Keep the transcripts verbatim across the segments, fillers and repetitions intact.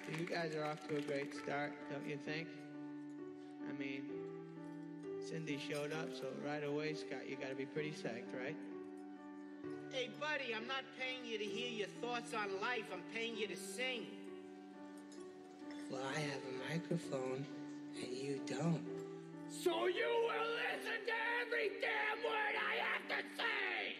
You guys are off to a great start, don't you think? I mean, Cindy showed up, so right away, Scott, you gotta be pretty psyched, right? Hey, buddy, I'm not paying you to hear your thoughts on life. I'm paying you to sing. Well, I have a microphone, and you don't. So you will listen to every damn word I have to say!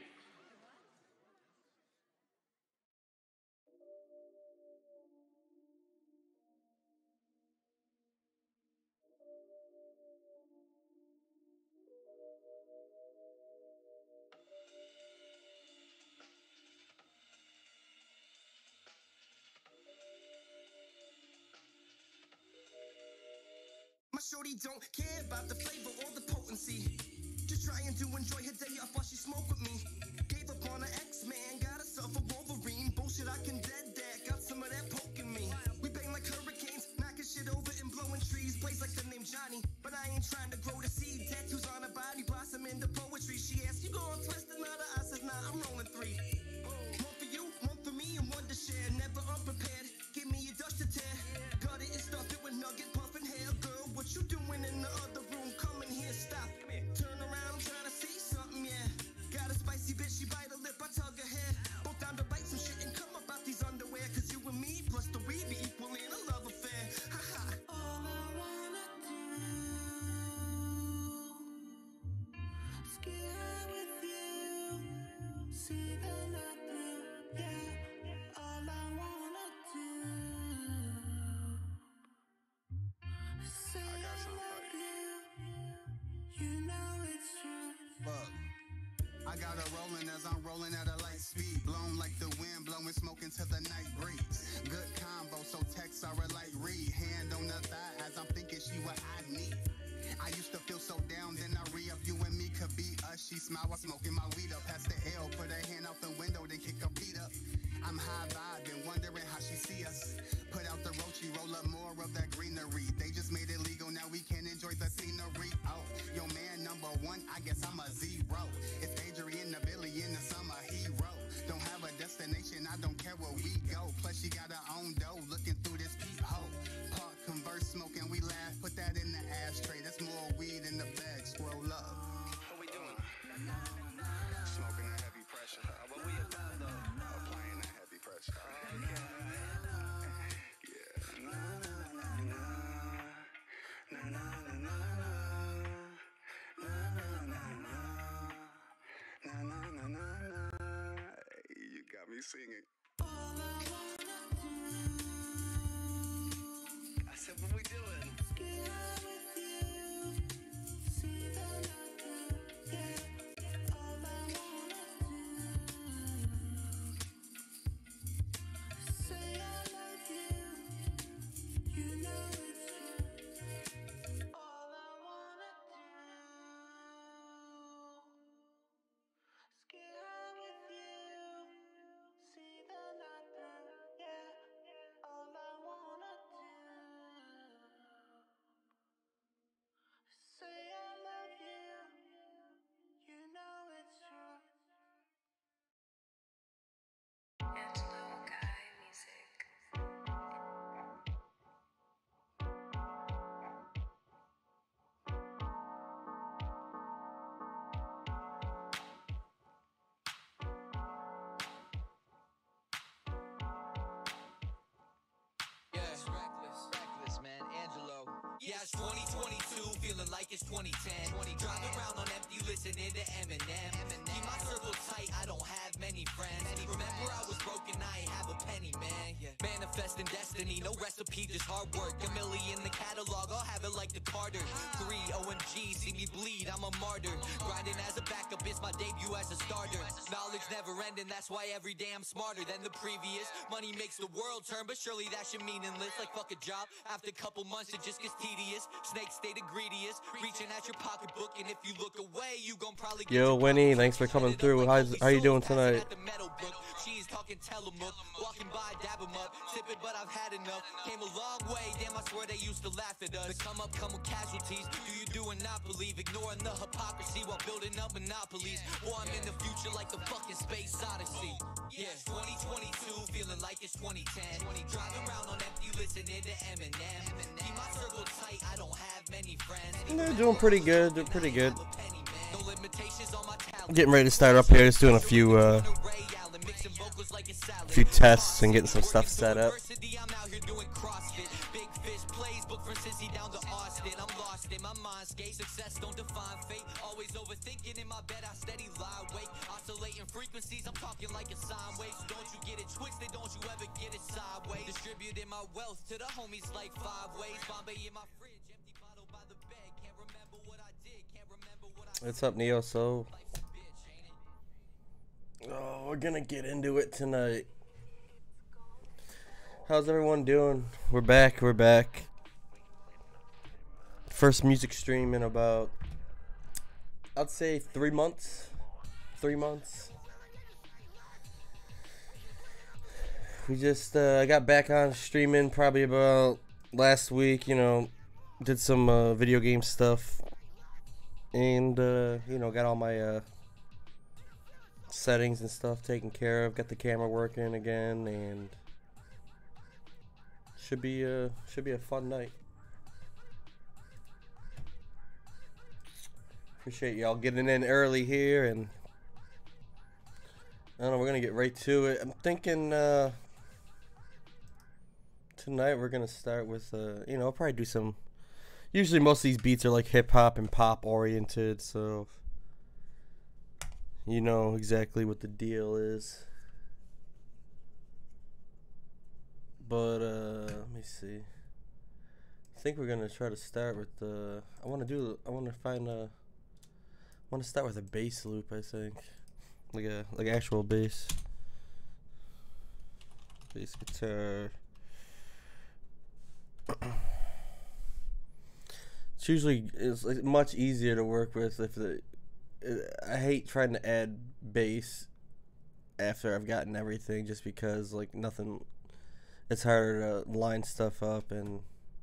My shorty don't care about the flavor or the potency. Just trying to enjoy her day off while she smoke with me. Gave up on her X-Man, got herself a Wolverine. Bullshit, I can dead that, got some of that poking me. We bang like hurricanes, knocking shit over and blowing trees. Blaze like the name Johnny, but I ain't trying to grow the seed. Tattoos on her body, blossom into poetry. She asked, you going twist another? I said, nah, I'm rolling three. One for you, one for me, and one to share. Never unprepared, give me a dust to tear. Got it and stuffed it with nugget, puffin' hair, girl. What you doing in the other room? Come in here, stop. Turn around, trying to see something, yeah. Got a spicy bitch, she bite her lip, I tug her hair. Both down to bite some shit and come about these underwear. Cause you and me, plus the weed, be equal in a love affair. Ha ha. All I wanna do, is get high with you. See the night through, yeah. All I wanna do. Say I got something for you. You know it's true. Fuck. I got her rolling as I'm rolling at a light speed. Blown like the wind, blowing smoke into the night breeze. Good combo, so texts are a light read. Hand on the thigh as I'm thinking she what I need. I used to feel so down, then I re-up. You and me could be us. She smile while smoking my weed up. Past the L, put her hand out the window, then kick her feet up. I'm high vibing, wondering how she see us. Put out the roachy, roll up more of that greenery. They just made it legal, now we can enjoy the scenery. Oh, yo man, number one, I guess I'm a zero. It's Adrian the Billy in the summer hero. Don't have a destination, I don't care where we go. Plus she got her own dough, looking through this peephole. Park, converse, smoking, we laugh. Put that in the ashtray, that's more weed in the bag. Scroll up. What we doing? Smoking that heavy pressure. Uh, what we about though? Applying that heavy pressure. Uh, yeah. Yeah. Na na na na. Na na na na na. Na na na na. Na na na na na. You got me singing. All I wanna do. I said, what we doing? Get high with you. See the light through, yeah. All I wanna do. Say I love you. You know it's true. All I wanna do. Is get high with you. See the light through, yeah. All I wanna do. Say I love you. You know it's true. Angelo Guy Music. Yeah, it's reckless, reckless, man. Angelo. Yeah, it's twenty twenty-two, feeling like it's twenty ten. Driving around on empty, listening to Eminem. Keep my circle tight, I don't have many friends. Remember I was broken, I ain't have a penny, man. Manifesting destiny, no recipe, just hard work. A million in the catalog, I'll have it like the Carter. Three O M G, see me bleed, I'm a martyr. Grinding as a backup, it's my debut as a starter. Knowledge never ending, that's why every day I'm smarter than the previous. Money makes the world turn, but surely that should meaningless. Like fuck a job, after a couple months it just gets tedious. Snakes stay the greediest, reaching at your pocketbook, and if you look away, you gon' probably get Yo, Winnie, thanks for coming through. How's, how you doing tonight? She's talking Tillamook, walking by, dab 'em up, sip it, but I've had enough. Came a long way, damn, I swear they used to laugh at us. The come up, come with casualties. Do you do and not believe? Ignoring the hypocrisy while building up monopolies. Or I'm in the future like the fucking space odyssey. Yeah, twenty twenty-two, feeling like it's twenty ten. Driving around on empty, listening into Eminem. Keep my circle tight, I don't have many friends. They're doing pretty good. They're pretty good. No limitations on my talent. Getting ready to start up here. Just doing a few, uh, few tests and getting some stuff set up. I'm out here doing CrossFit. Big fish plays, book from Cincy down to Austin. I'm lost in my mind scape. Success don't define fate. Always overthinking in my bed. I steady lie awake. Oscillating frequencies. I'm talking like a sine wave. So don't you get it twisted. Don't you ever get it sideways. Distributing my wealth to the homies like five ways. Bombay in my fridge. Empty bottle by the bed. Can't remember what I did. Can't remember what I What's up, Neo? So, oh, we're gonna get into it tonight. How's everyone doing? We're back. We're back. First music stream in about, I'd say three months. Three months. We just, uh, I got back on streaming probably about last week. You know, did some uh, video game stuff, and uh, you know, got all my uh, settings and stuff taken care of. Got the camera working again, and should be a should be a fun night. Appreciate y'all getting in early here, and I don't know, we're gonna get right to it. I'm thinking uh, tonight we're gonna start with uh, you know, I'll probably do some. Usually most of these beats are like hip hop and pop oriented, so you know exactly what the deal is. But uh, let me see. I think we're gonna try to start with the. I want to do. I want to find a. I want to start with a bass loop. I think, like a like actual bass. Bass guitar. It's usually it's like much easier to work with if the. I hate trying to add bass after I've gotten everything, just because like nothing. It's harder to line stuff up and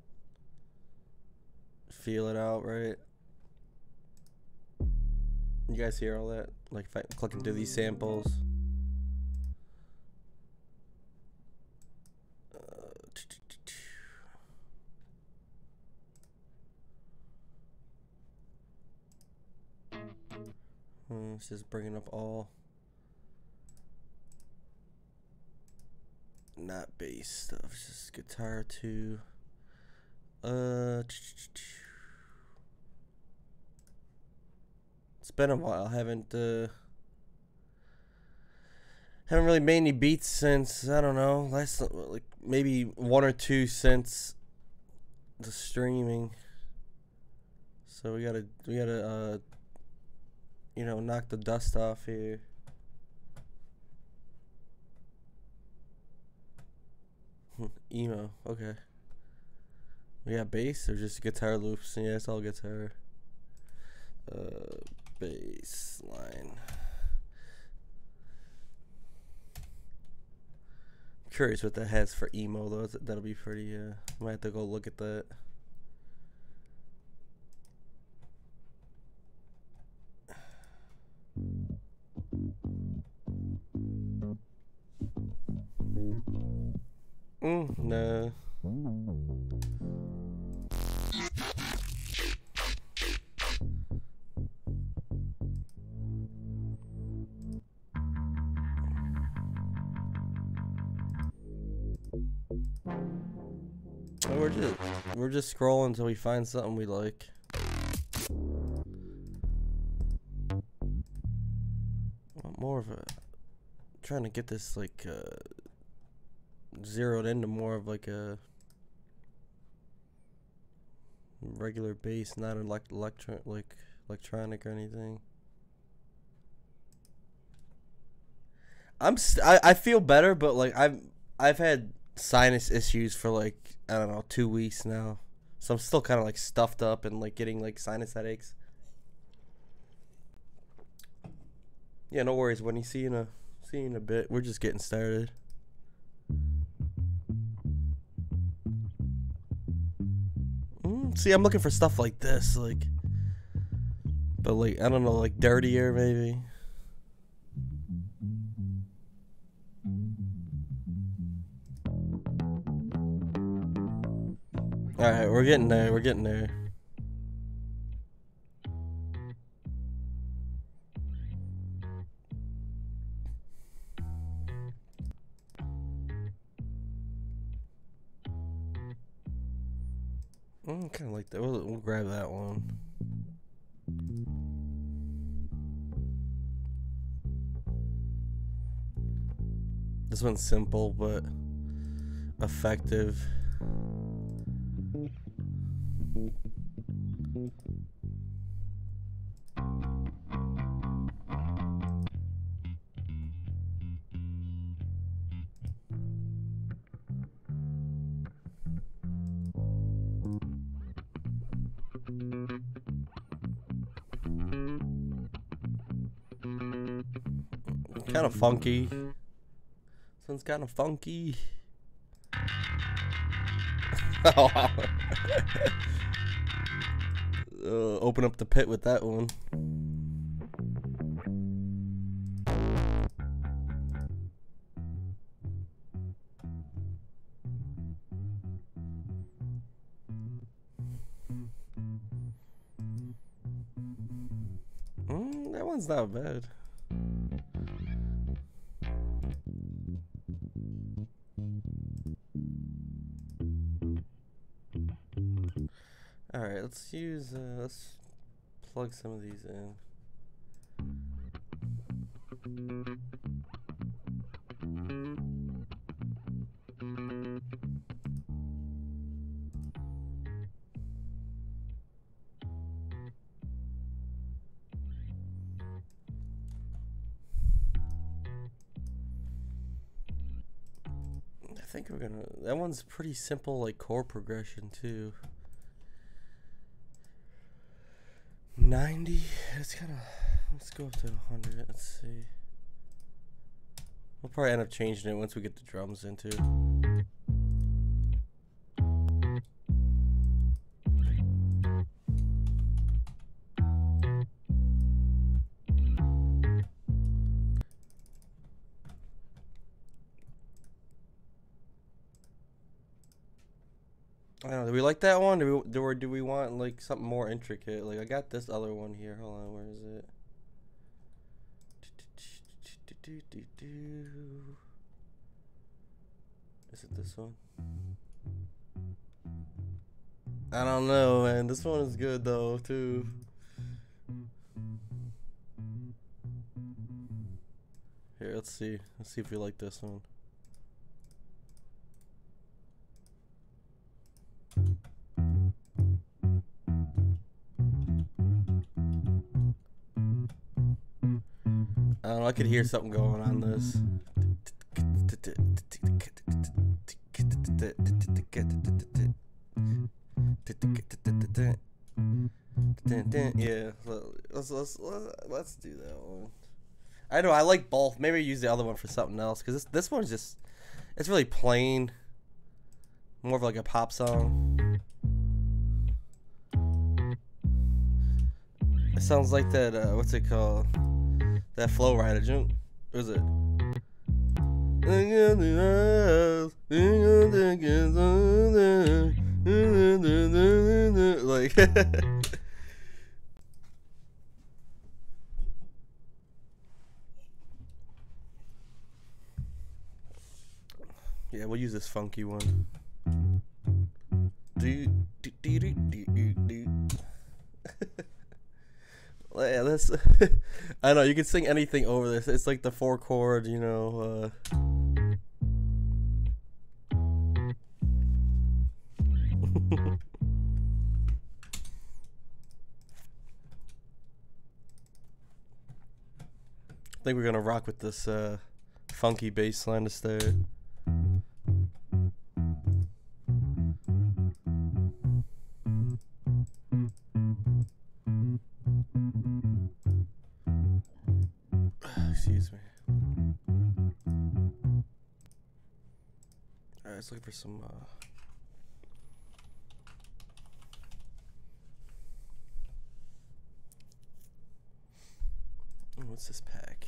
feel it out, right? You guys hear all that? Like if I'm clicking through these samples. Uh, it's just bringing up all. Not bass stuff, it's just guitar too. Uh, it's been a while. I haven't uh, haven't really made any beats since, I don't know, last like maybe one or two since the streaming. So we gotta we gotta uh, you know, knock the dust off here. Emo, okay. We got bass or just guitar loops? Yeah, it's all guitar. Uh, bass line. I'm curious what that has for emo though. That'll be pretty. Uh, might have to go look at that. Mm, no. We're just we're just scrolling until we find something we like. More of a trying to get this like uh zeroed into more of like a regular bass, not elect electro like electronic or anything. I'm st I, I feel better, but like I've I've had sinus issues for like I don't know two weeks now, so I'm still kind of like stuffed up and like getting like sinus headaches. Yeah, no worries. When you see you in a see you in a bit, we're just getting started. Mm, see, I'm looking for stuff like this, like, but like I don't know, like dirtier maybe. Alright, we're getting there, we're getting there. Mm, kind of like that. We'll, we'll grab that one. This one's simple but effective. Kind of funky. This one's kind of funky. uh, open up the pit with that one. Mm, that one's not bad. Alright, let's use, uh, let's plug some of these in. I think we're gonna, that one's pretty simple, like chord progression too. ninety, it's kind of, let's go up to one hundred, let's see. We'll probably end up changing it once we get the drums into. I don't know, do we like that one? Do we, do, or do we want like something more intricate? Like I got this other one here. Hold on, where is it? Is it this one? I don't know, man. This one is good though, too. Here, let's see. Let's see if we like this one. I don't know, I could hear something going on this. Yeah, let's, let's, let's do that one. I know, I like both. Maybe use the other one for something else, because this, this one's just, it's really plain. More of like a pop song. It sounds like that, uh, what's it called? That Flow Rider jump. What is it? Like yeah, we'll use this funky one. Do do do do do do. Yeah, that's. I know you can sing anything over this. It's like the four chord, you know. Uh... I think we're gonna rock with this uh, funky bass line to start. Excuse me. Alright, let's look for some uh oh, what's this pack?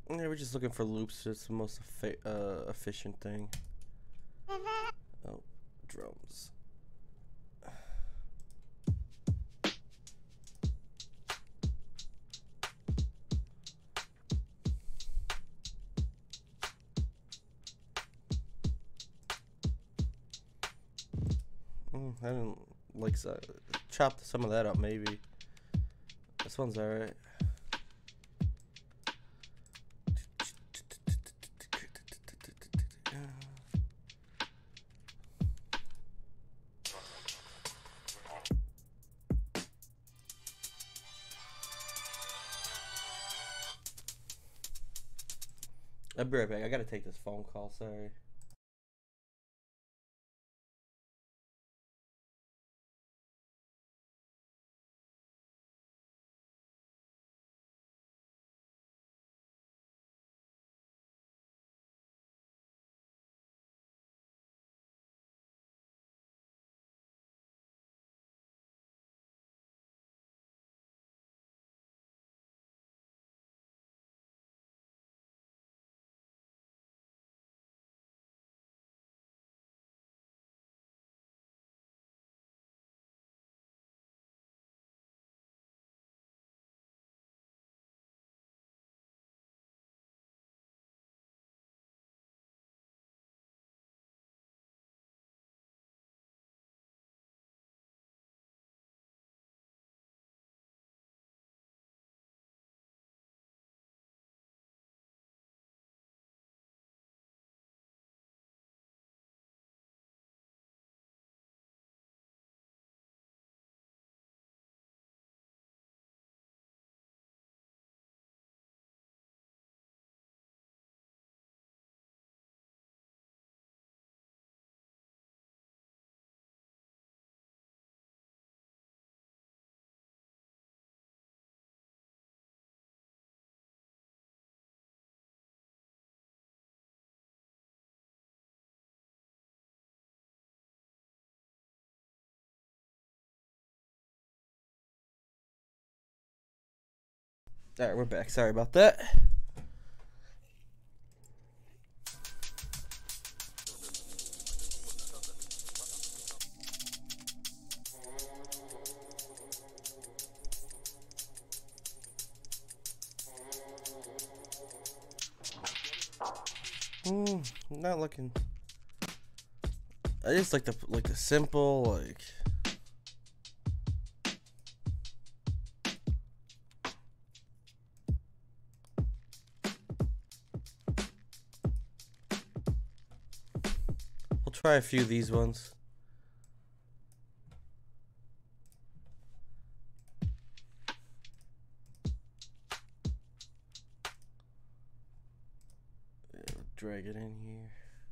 Yeah, we're just looking for loops. It's the most effi uh, efficient thing. Oh, drums. Mm, I didn't like uh, chop some of that up. Maybe this one's alright. I'll be right back. I gotta take this phone call. Sorry. Alright, we're back. Sorry about that. Hmm, not looking. I just like the like the simple like. We'll try a few of these ones. Yeah, we'll drag it in here.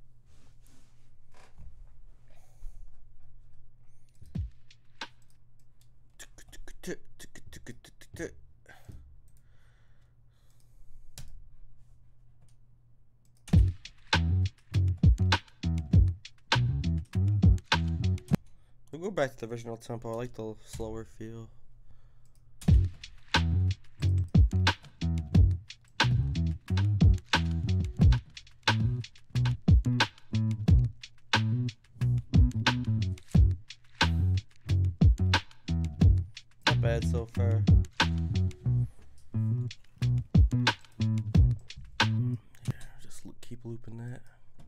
We'll go back to the original tempo. I like the slower feel. Not bad so far. Yeah, just keep looping that.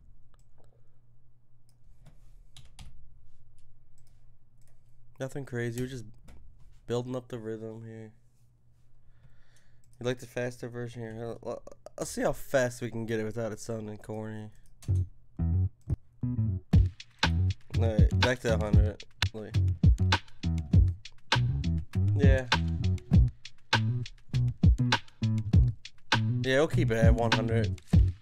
Nothing crazy. We're just building up the rhythm here. You like the faster version here? I'll, I'll see how fast we can get it without it sounding corny. Alright, back to one hundred. Like, yeah. Yeah, we'll keep it at one hundred.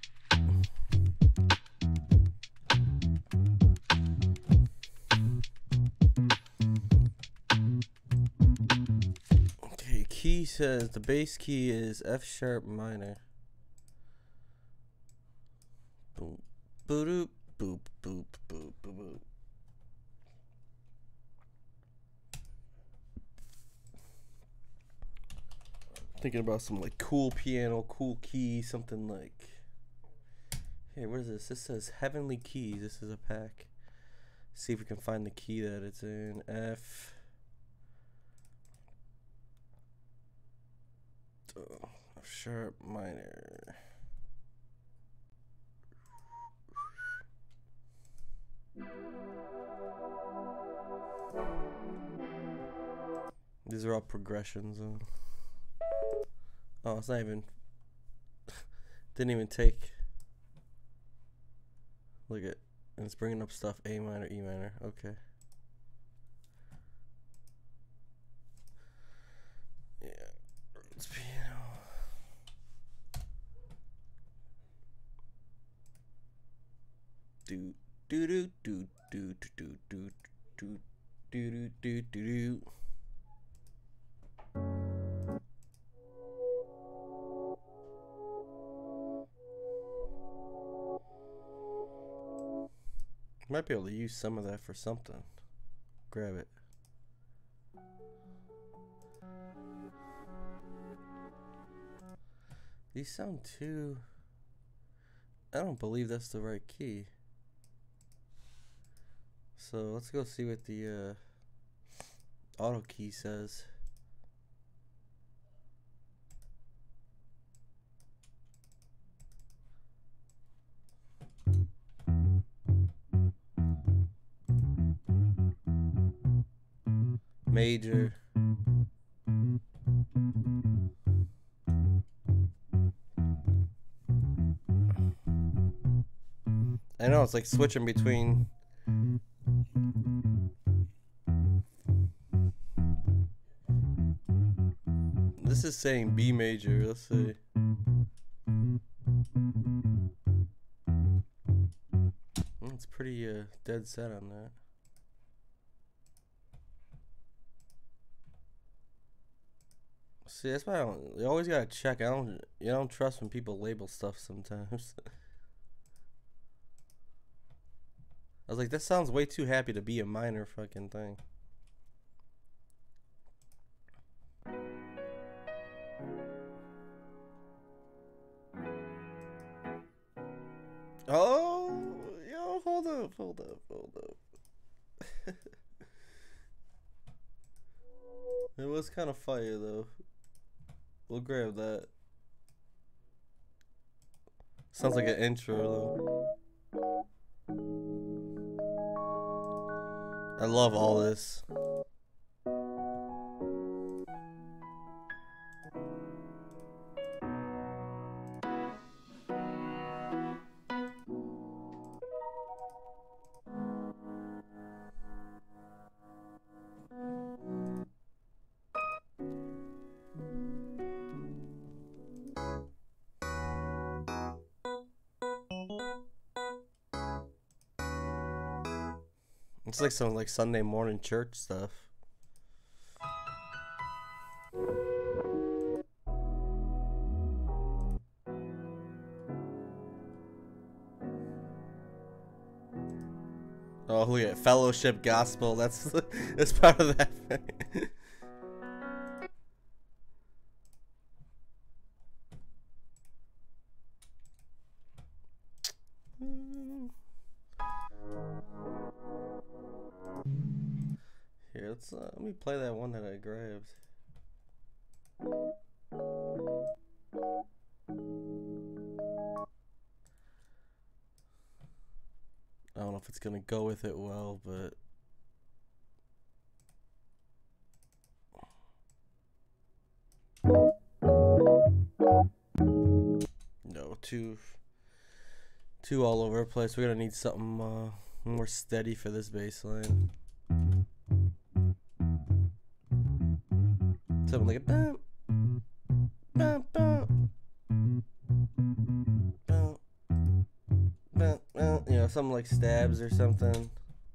Okay, key says the bass key is F sharp minor. Boop, boop, boop, boop, boop, boop, boop. Thinking about some like cool piano, cool key, something like. Hey, what is this? This says Heavenly Keys. This is a pack. See if we can find the key that it's in. F. Oh, sharp minor. These are all progressions. Uh. Oh, it's not even. Didn't even take. Look at. And it's bringing up stuff. A minor, E minor. Okay. Yeah. It's piano. Do do do do do do do do do do do do. Might be able to use some of that for something. Grab it. These sound too. I don't believe that's the right key. So let's go see what the uh, auto key says. Major. I know it's like switching between. This is saying B major. Let's see. It's pretty uh, dead set on that. See, that's why I don't. You always gotta check. I don't. You don't trust when people label stuff sometimes. I was like, that sounds way too happy to be a minor fucking thing. Oh, yo, hold up, hold up, hold up. It was kind of fire though. We'll grab that. Sounds like an intro though. I love all this. It's like some like Sunday morning church stuff. Oh, look at fellowship gospel. That's that's part of that. Here, let's uh, let me play that one that I grabbed. I don't know if it's gonna go with it well, but no, too too all over the place. We're gonna need something uh, more steady for this bass line. Something like a bum, bum, bum, bum, bum, bum, you know, something like stabs or something.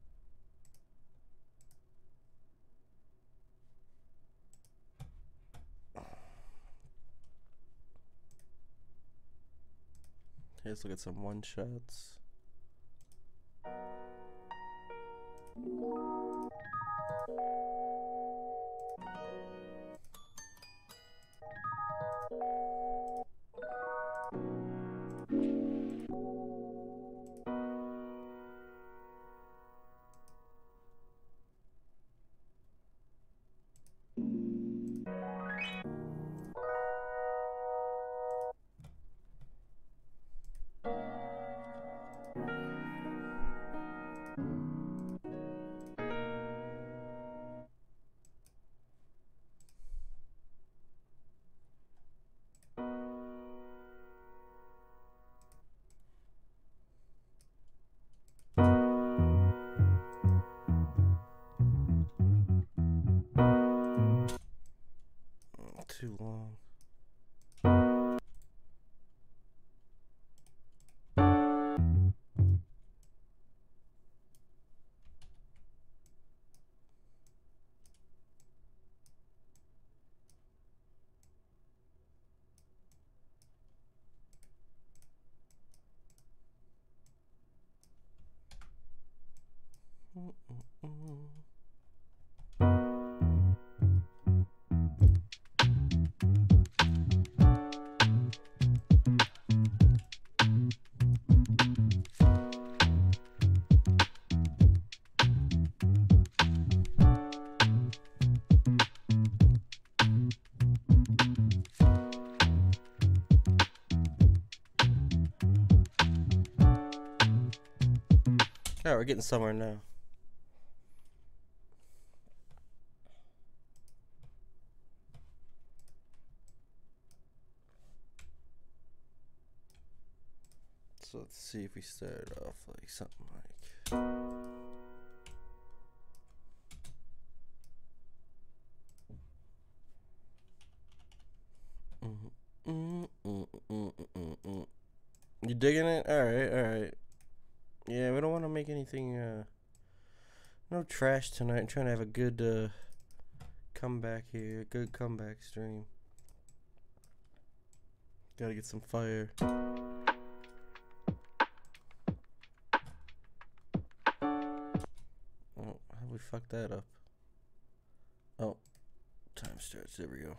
Okay, let's look at some one shots. Alright, we're getting somewhere now. So let's see if we start off like something like. Mm, mm, mm, mm, mm, mm. You digging it? Alright, alright. Yeah, we don't want to make anything, uh, no trash tonight. I'm trying to have a good, uh, comeback here. Good comeback stream. Gotta get some fire. Oh, how we fuck that up? Oh, time starts. There we go.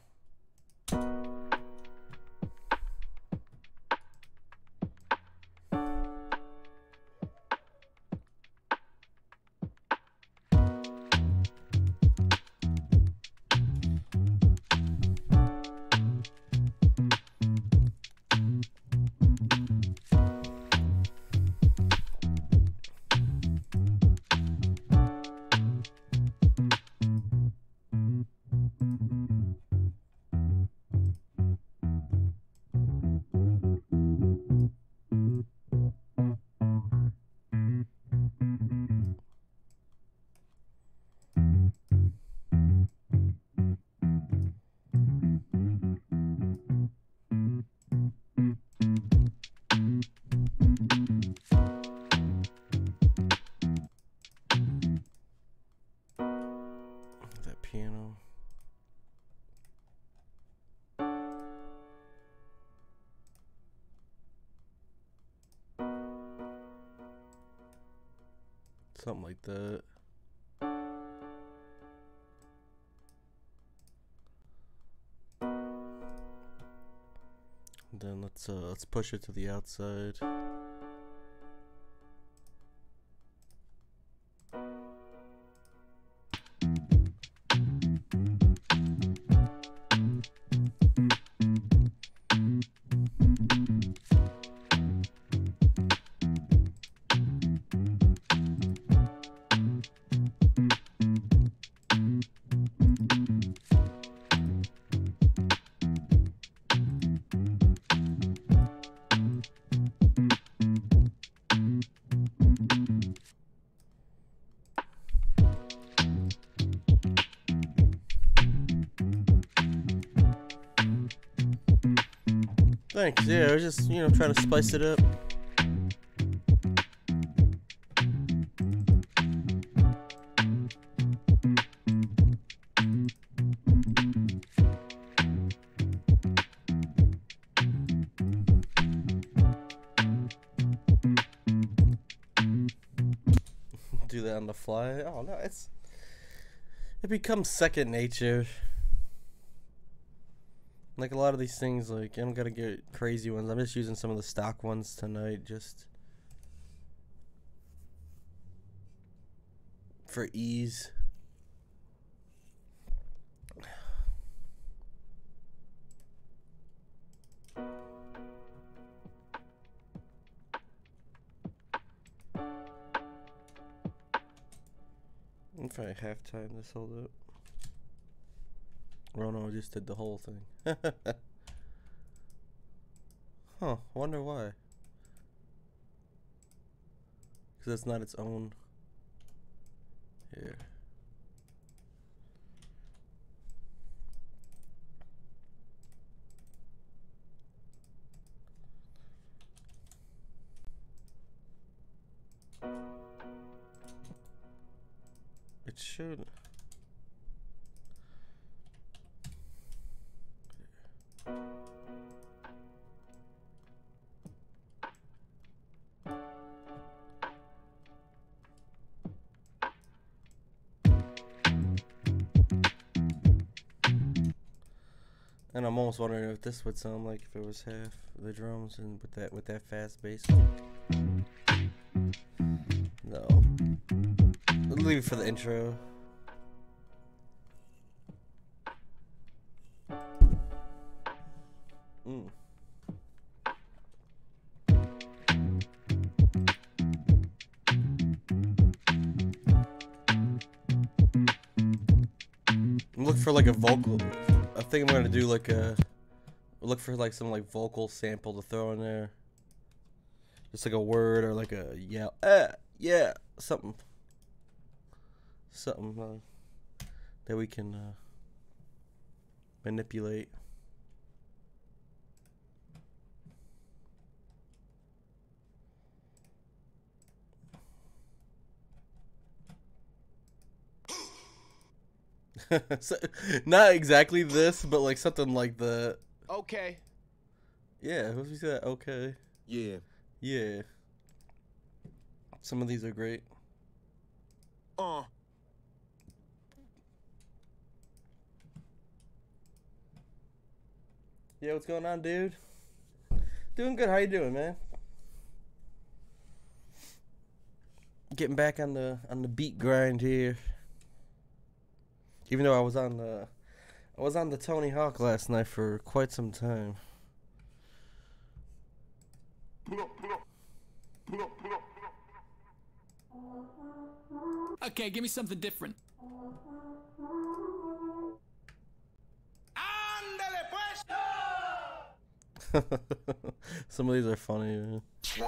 Piano. Something like that. And then let's uh let's push it to the outside. Thanks, yeah, I was just, you know, trying to spice it up. Do that on the fly. Oh no, it's it becomes second nature. Like a lot of these things, like I don't gotta get crazy ones. I'm just using some of the stock ones tonight, just for ease. If I have time this hold up. Oh no, I just did the whole thing. Huh, wonder why. Because it's not its own. Here. It should. I'm almost wondering if this would sound like if it was half the drums and with that with that fast bass. No. I'll leave it for the intro. Mm. Look for like a vocal. I think I'm gonna do like a look for like some like vocal sample to throw in there. Just like a word or like a yell, ah, yeah, something, something uh, that we can uh, manipulate. So, not exactly this, but like something like the. Okay. Yeah, who's we that? Okay. Yeah. Yeah. Some of these are great. Uh. Yeah, what's going on, dude? Doing good. How you doing, man? Getting back on the on the beat grind here. Even though I was on the I was on the Tony Hawk last night for quite some time. Okay, give me something different. Some of these are funny,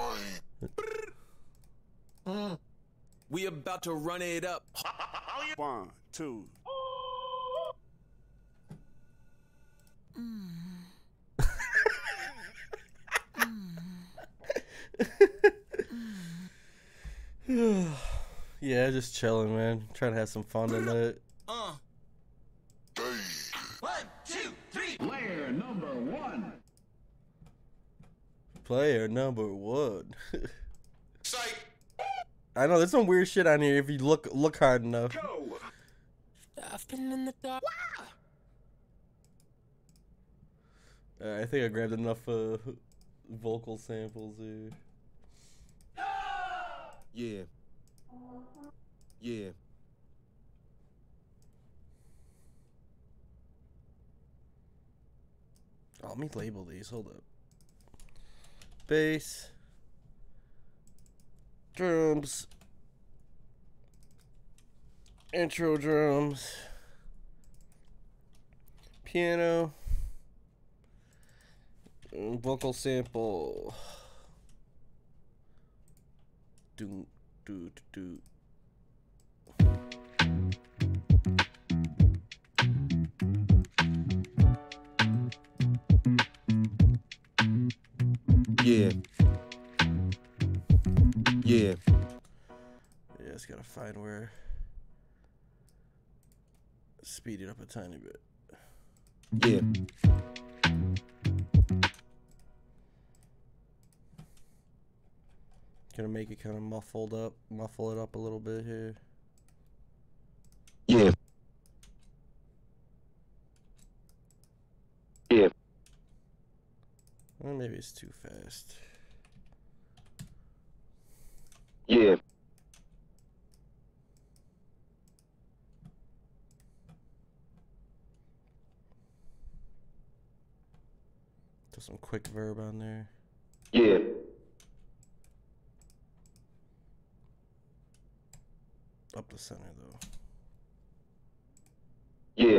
man. We about to run it up. One, two. Yeah, just chilling, man. Trying to have some fun tonight. Uh. One, two, three. Player number one. Player number one. Psych. I know there's some weird shit on here if you look look hard enough. Go. I've been in the dark. Uh, I think I grabbed enough uh, vocal samples here. Yeah. Yeah. Oh, let me label these. Hold up. Bass. Drums. Intro drums. Piano. Vocal sample. Do do do. Yeah. Yeah. Yeah, just gotta find where. Speed it up a tiny bit. Yeah. Gonna make it kind of muffled up, muffle it up a little bit here. Yeah. Yeah. Or maybe it's too fast. Yeah. Throw some quick verb on there. Yeah. Up the center though. Yeah.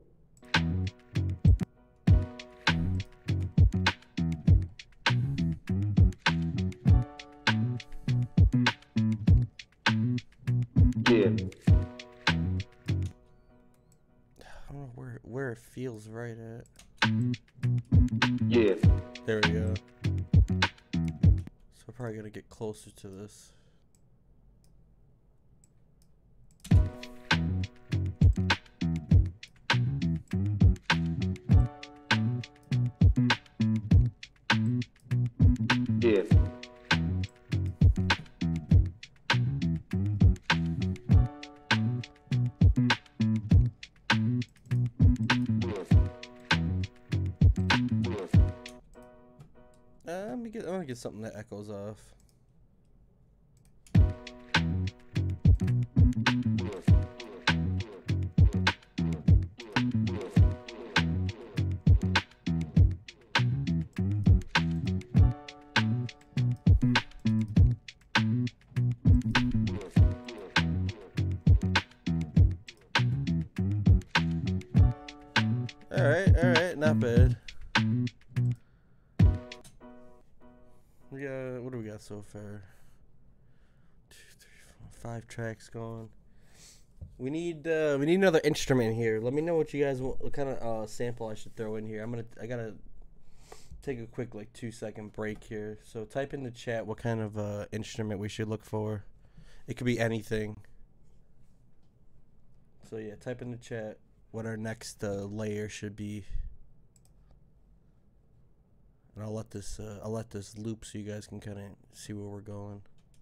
Yeah. I don't know where where it feels right at. Yeah. There we go. So we're probably gonna get closer to this. Yeah. Uh, let me get. I'm gonna get something that echoes off. All right, all right, not bad. We got, what do we got so far? Two, three, four, five tracks going. We need uh, we need another instrument here. Let me know what you guys want, what kind of uh, sample I should throw in here. I'm gonna I gotta take a quick like two second break here. So type in the chat what kind of uh, instrument we should look for. It could be anything. So yeah, type in the chat what our next uh, layer should be. And I'll let this uh, I'll let this loop so you guys can kind of see where we're going.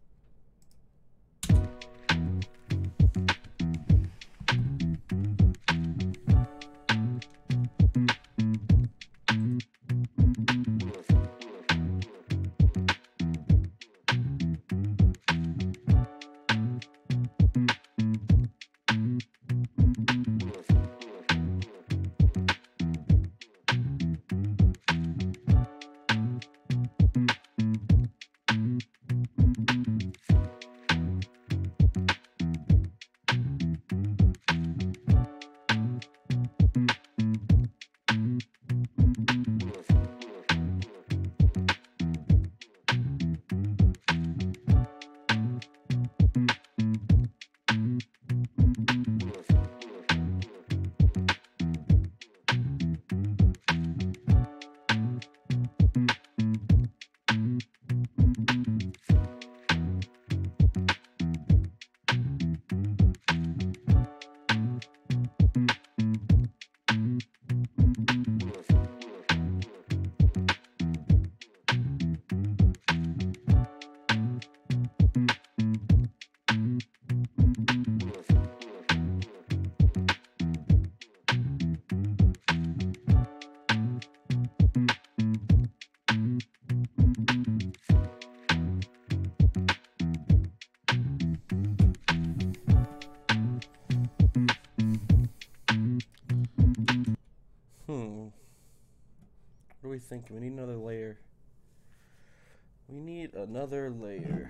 Thinking we need another layer. We need another layer.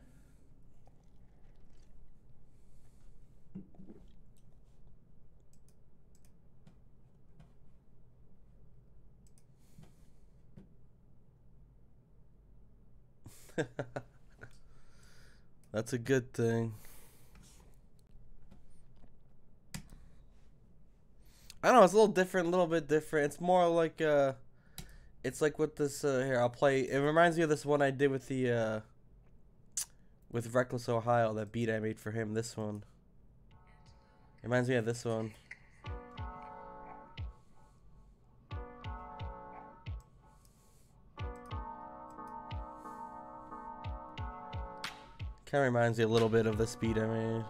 That's a good thing. I don't know, it's a little different, a little bit different. It's more like uh It's like with this, uh, here, I'll play, it reminds me of this one I did with the, uh, with Reckless Ohio, that beat I made for him, this one. It reminds me of this one. Kinda reminds me a little bit of this beat I made.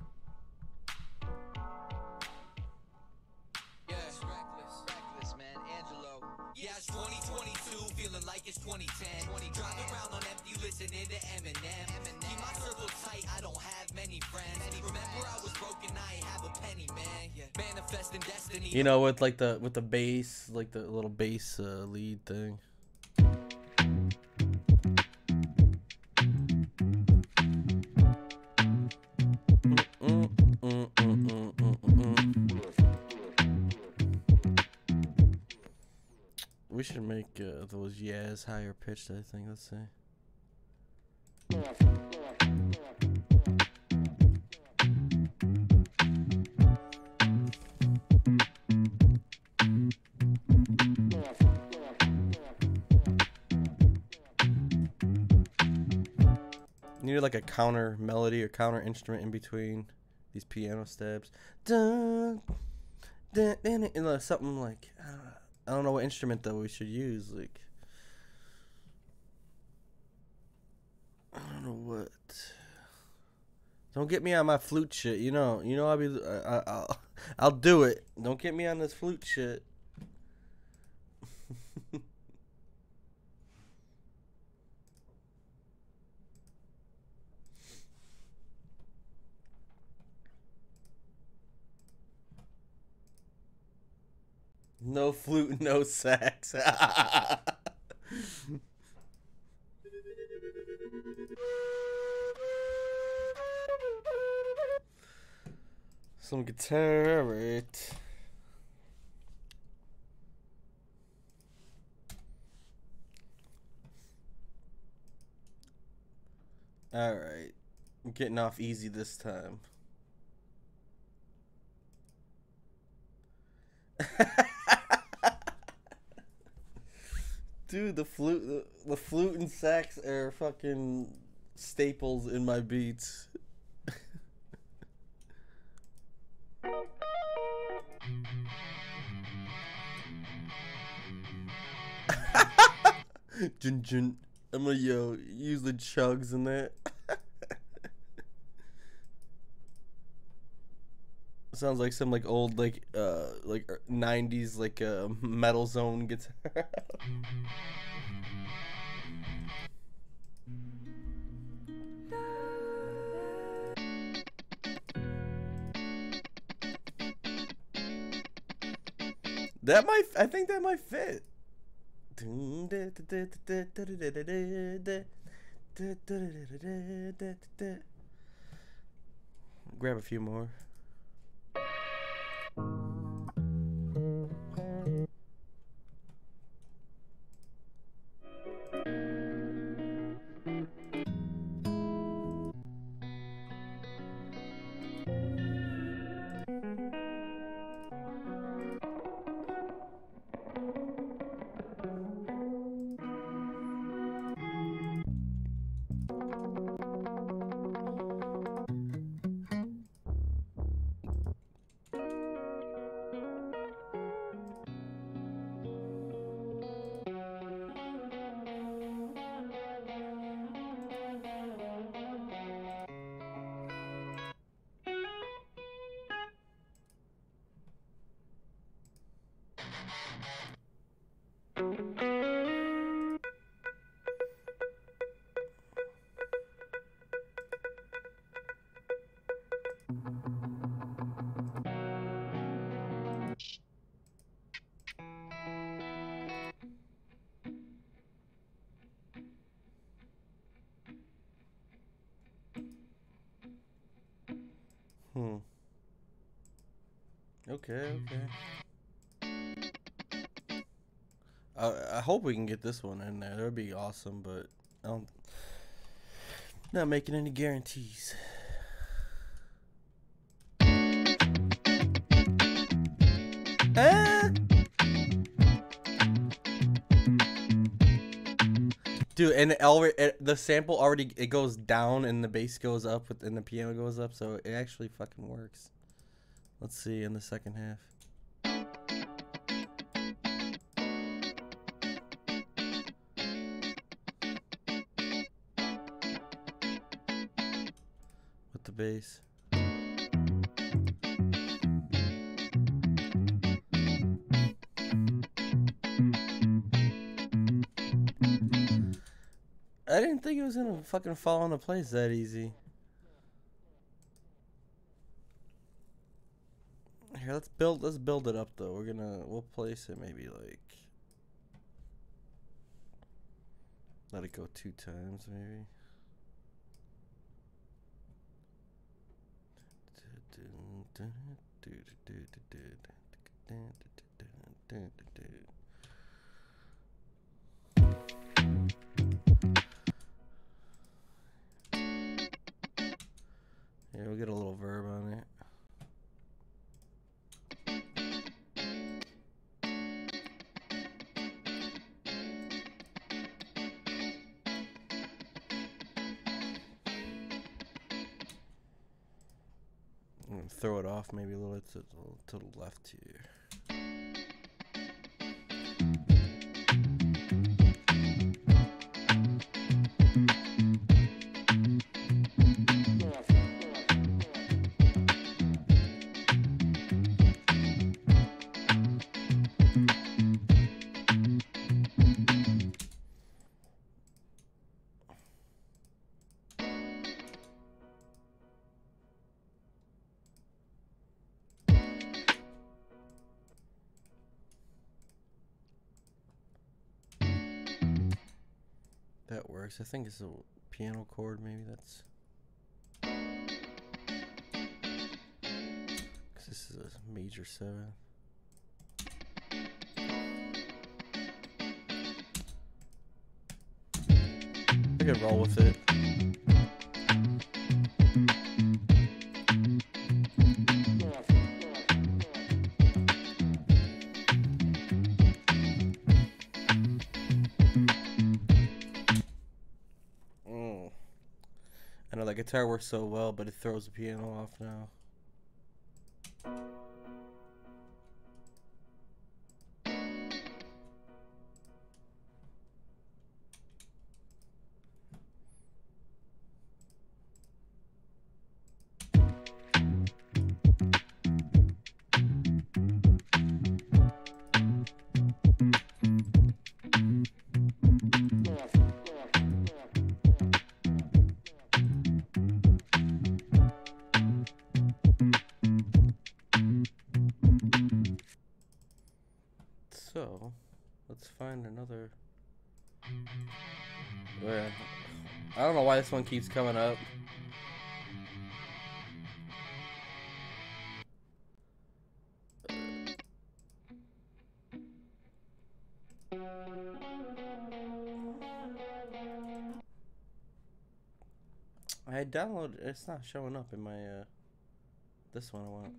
You know, with like the with the bass, like the little bass uh, lead thing. Mm, mm, mm, mm, mm, mm, mm. We should make uh, those yas higher pitched, I think. Let's see. You need like a counter melody or counter instrument in between these piano stabs. Dun, dun, dun, dun, and, uh, something like, I don't know, I don't know what instrument though we should use. Like, I don't know what. Don't get me on my flute shit. You know, you know I'll be, I, I, I'll, I'll do it. Don't get me on this flute shit. No flute, no sax. Some guitar, right? All right, I'm getting off easy this time. Dude, the flute, the, the flute and sax are fucking staples in my beats. Jun jun. I'm gonna yo use the chugs in that. Sounds like some like old like uh like nineties like uh, Metal Zone guitar. That might, I think that might fit. Grab a few more. Hmm. Okay, okay. I I hope we can get this one in there. That would be awesome, but I don't. Not making any guarantees. Ah! Dude, and it already, it, the sample already, it goes down and the bass goes up with, and the piano goes up, so it actually fucking works. Let's see in the second half. With the bass. I didn't think it was gonna fucking fall into place that easy. Here, let's build. Let's build it up though. We're gonna. We'll place it maybe like. Let it go two times maybe. Yeah, we'll get a little verb on it. I'm gonna throw it off maybe a little to, to the left here. That works. I think it's a piano chord, maybe that's. Because this is a major seven. I could roll with it. Mm. I know that guitar works so well, but it throws the piano off now. So, let's find another. Where? I don't know why this one keeps coming up. I downloaded. It's not showing up in my. Uh, this one I want.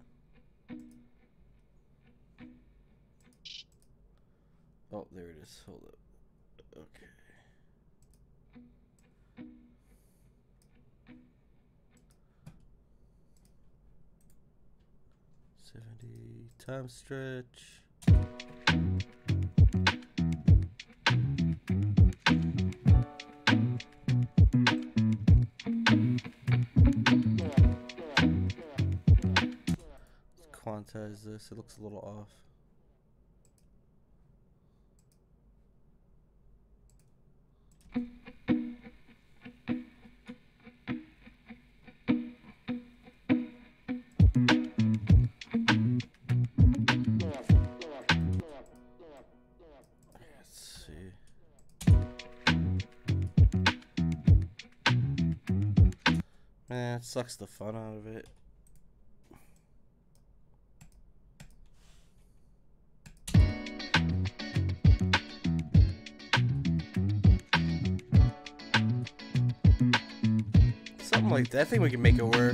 Oh, there it is. Hold up. Okay. seventy time stretch. Let's quantize this. It looks a little off. Man, it sucks the fun out of it. Something like that. I think we can make it work.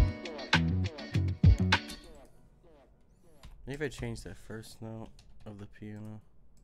Maybe if I change that first note of the piano.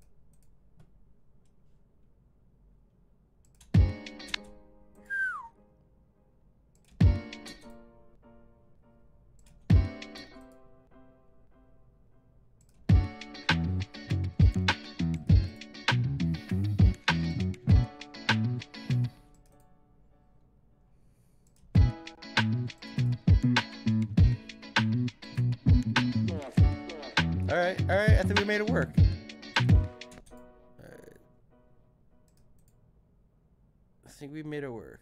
Alright, alright, I think we made it work. Alright. I think we made it work.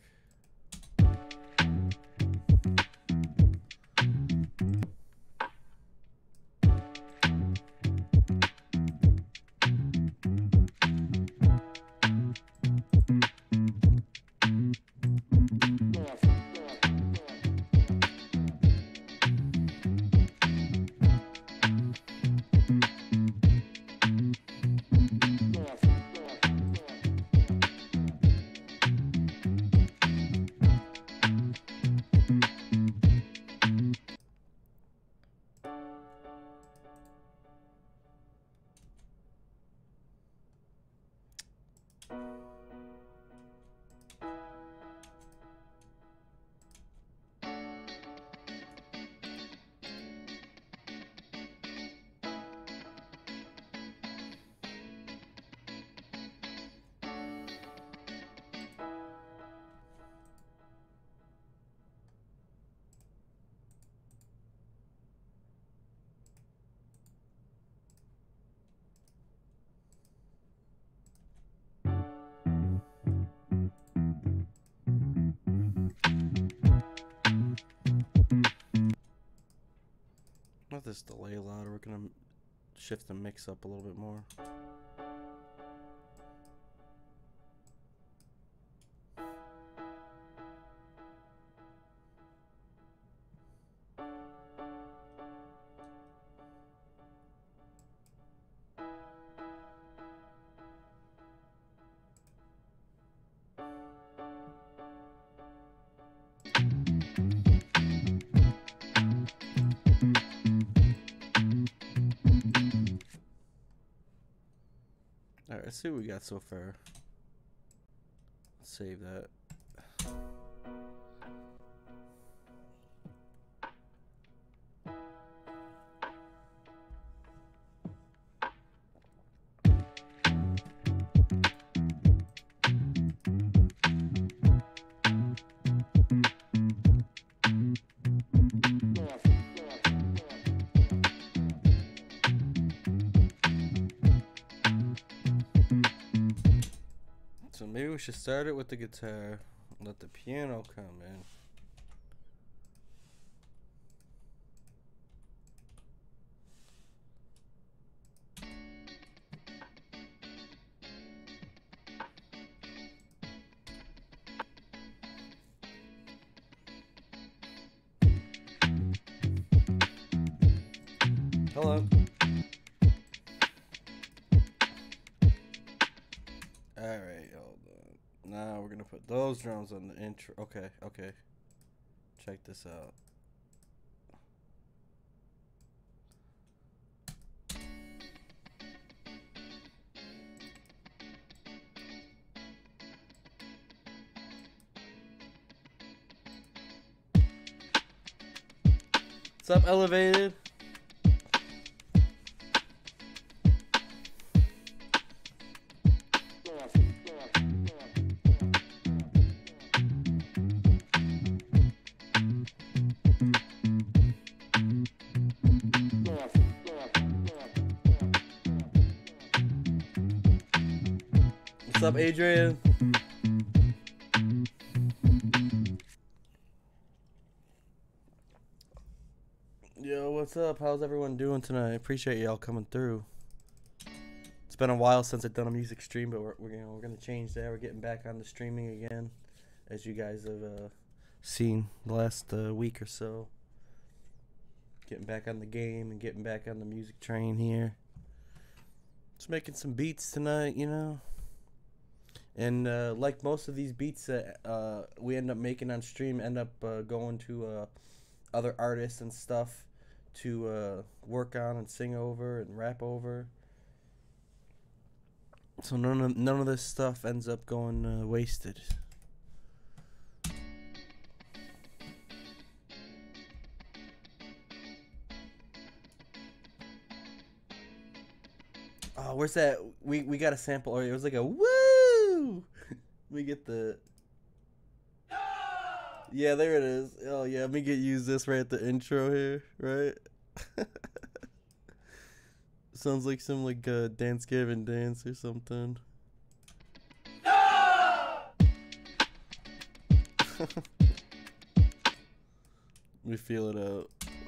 Let this delay louder. We're gonna shift the mix up a little bit more. Let's see what we got so far. Let's save that. So maybe we should start it with the guitar, let the piano come in. Hello. Alright, hold on. Now we're gonna put those drums on the intro. Okay, okay. Check this out. What's up, Elevated? What's up, Adrian? Yo, what's up? How's everyone doing tonight? I appreciate y'all coming through. It's been a while since I've done a music stream, but we're we're, you know, we're gonna change that. We're getting back on the streaming again, as you guys have uh, seen the last uh, week or so. Getting back on the game and getting back on the music train here. Just making some beats tonight, you know. And uh, like most of these beats that uh, we end up making on stream end up uh, going to uh, other artists and stuff to uh, work on and sing over and rap over. So none of none of this stuff ends up going uh, wasted. Oh, where's that? We we got a sample earlier. It was like a woo. Let me get the. Yeah, there it is. Oh yeah, let me get use this right at the intro here, right? Sounds like some like uh, Dance Gavin dance or something. Let me feel it out.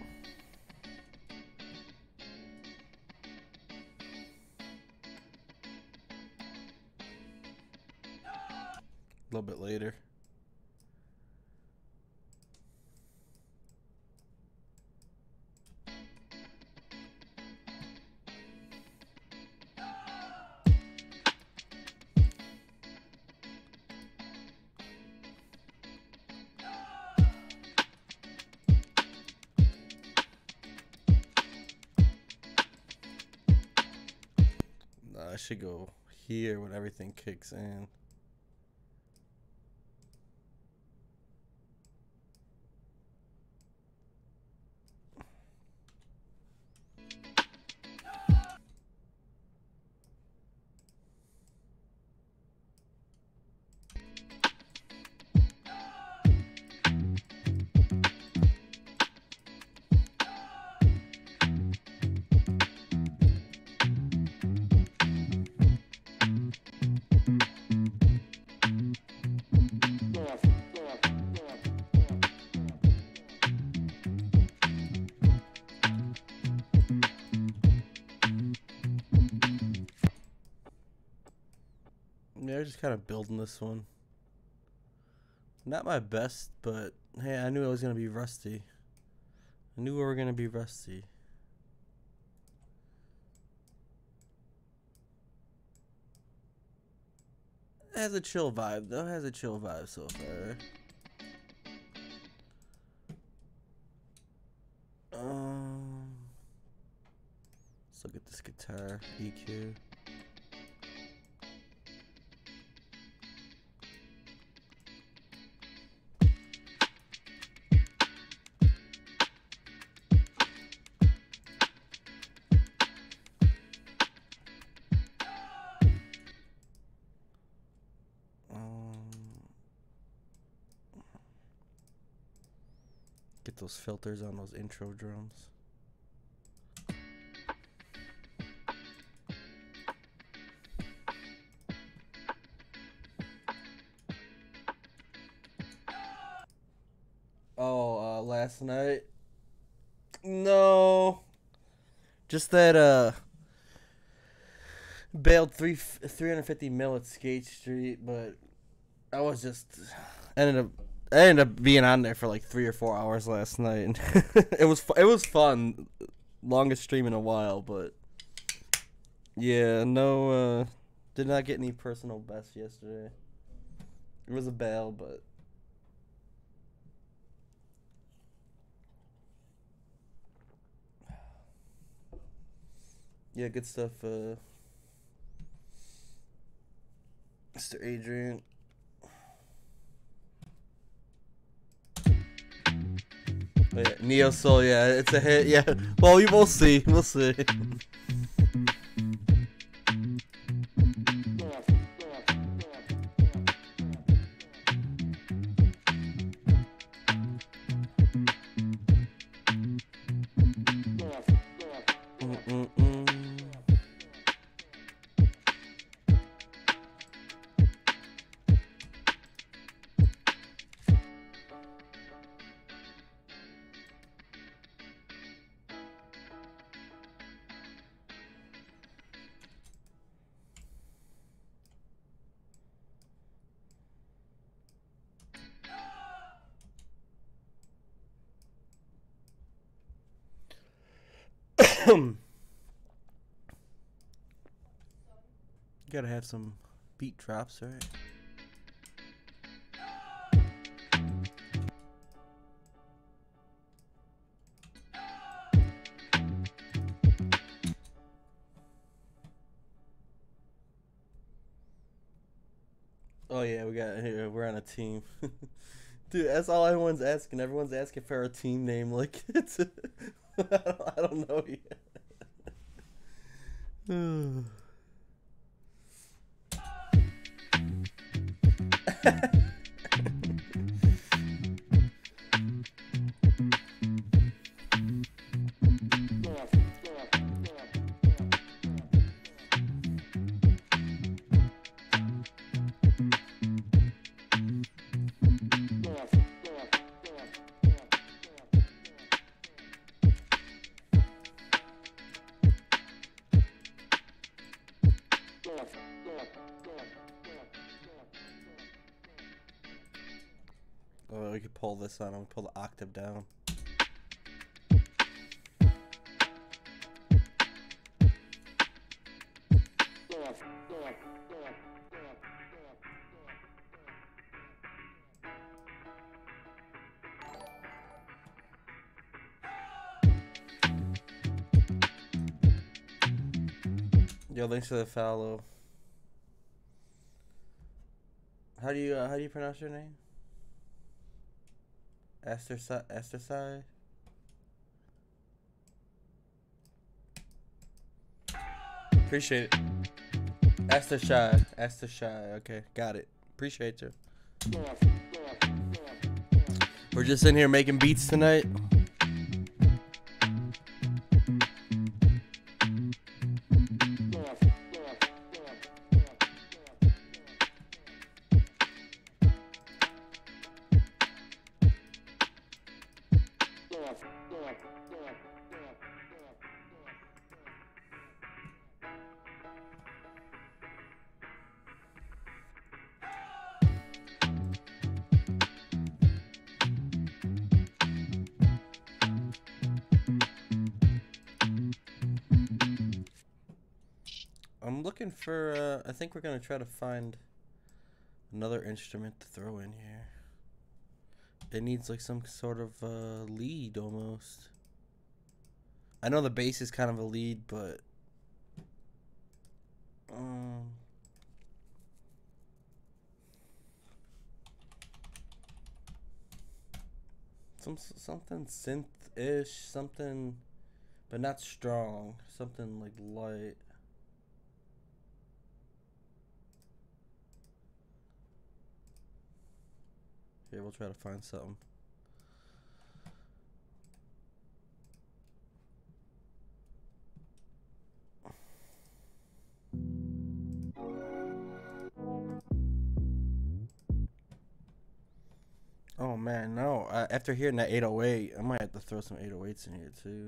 A little bit later. Nah, I should go here when everything kicks in. Yeah, I'm just kind of building this one. Not my best, but hey, I knew I was going to be rusty. I knew we were going to be rusty. It has a chill vibe, though. It has a chill vibe so far. Um, let's look at this guitar E Q. Get those filters on those intro drums. Oh, uh, last night? No. Just that, uh, bailed three, three hundred fifty mil at Skate Street, but I was just, ended up, I ended up being on there for like three or four hours last night. it was, it was fun. Longest stream in a while, but yeah, no, uh, did not get any personal best yesterday. It was a bail, but yeah, good stuff, uh, Mister Adrian. Oh, yeah, Neo Soul, yeah, it's a hit, yeah. Well, we will see, we'll see. Gotta have some beat drops, right? Oh yeah, we got here. We're on a team, dude. That's all everyone's asking. Everyone's asking for our team name. Like it's, I don't, I don't know yet. Oh, we could pull this on. We pull the octave down. Yo, thanks for the follow. How do you uh, how do you pronounce your name? Esther Esther Sai. Appreciate it. Esther Shy. Esther Shy. Okay, got it. Appreciate you. We're just in here making beats tonight. I'm looking for, uh, I think we're going to try to find another instrument to throw in here. It needs like some sort of uh, lead almost. I know the bass is kind of a lead, but um, some something synth-ish, something, but not strong. Something like light. Here, we'll try to find something. Oh man, no. Uh, after hearing that eight oh eight, I might have to throw some eight oh eights in here too.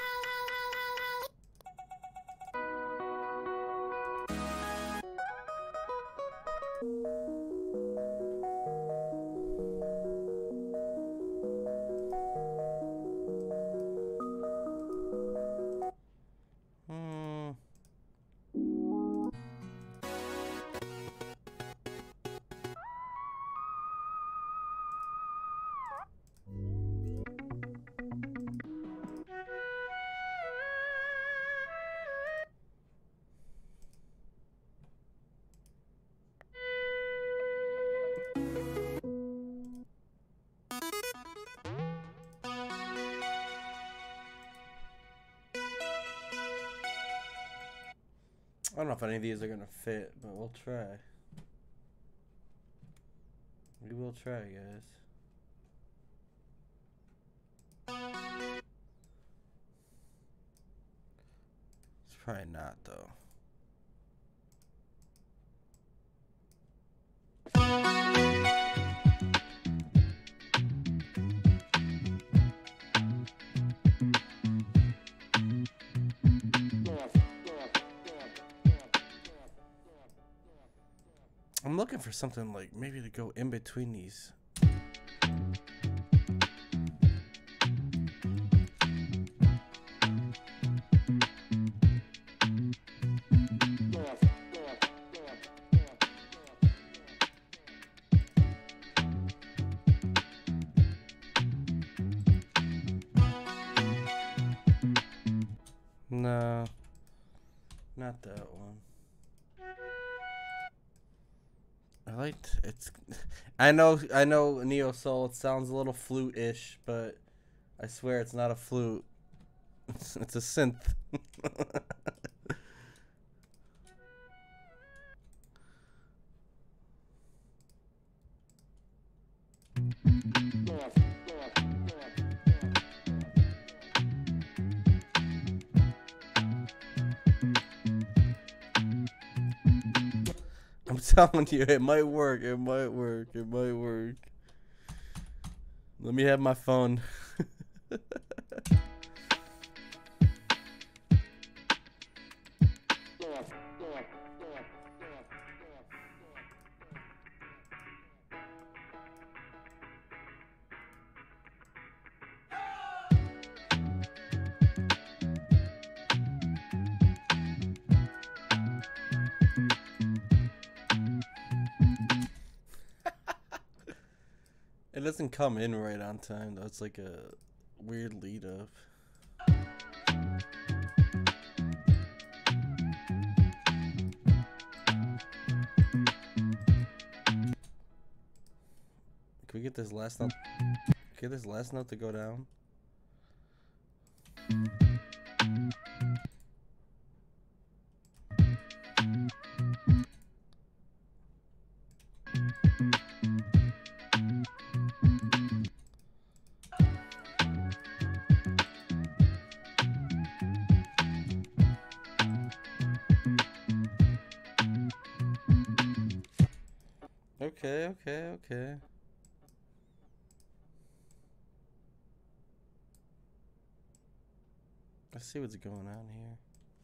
Hmm. I don't know if any of these are gonna fit, but we'll try. We will try, guys. It's probably not, though. I'm looking for something like maybe to go in between these. No, not that one. I liked it's. I know, I know, Neo Soul. It sounds a little flute-ish, but I swear it's not a flute. It's, it's a synth. I'm telling you, it might work. It might work. It might work. Let me have my phone. It doesn't come in right on time though. It's like a weird lead up. Can we get this last note? Get this last note to go down? Okay, okay, okay. Let's see what's going on here.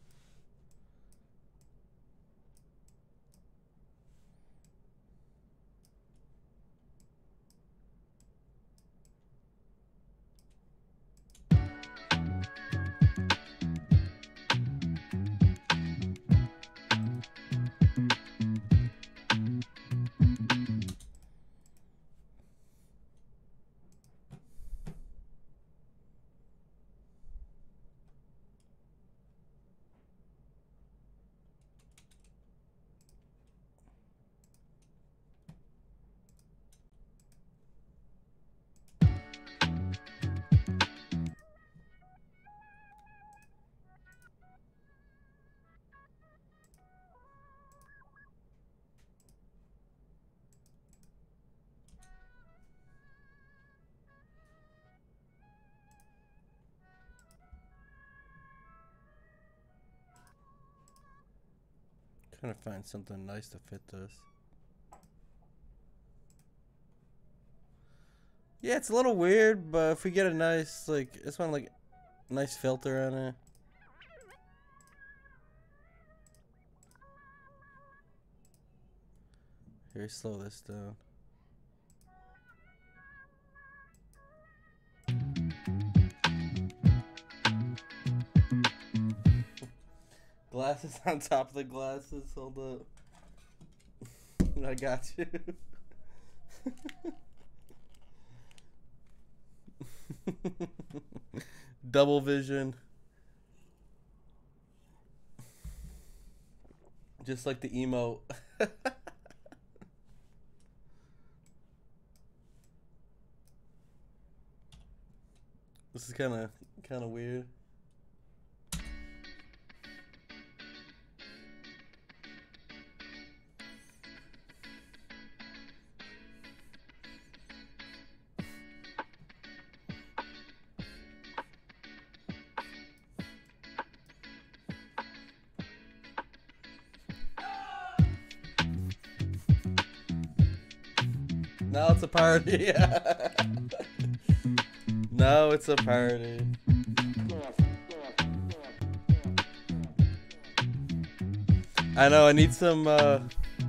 Trying to find something nice to fit this. Yeah, it's a little weird, but if we get a nice, like, it's one like nice filter on it. Here, slow this down. Glasses on top of the glasses. Hold up. I got you. Double vision. Just like the emo. This is kind of kind of weird. Now it's a party. Now it's a party. I know, I need some uh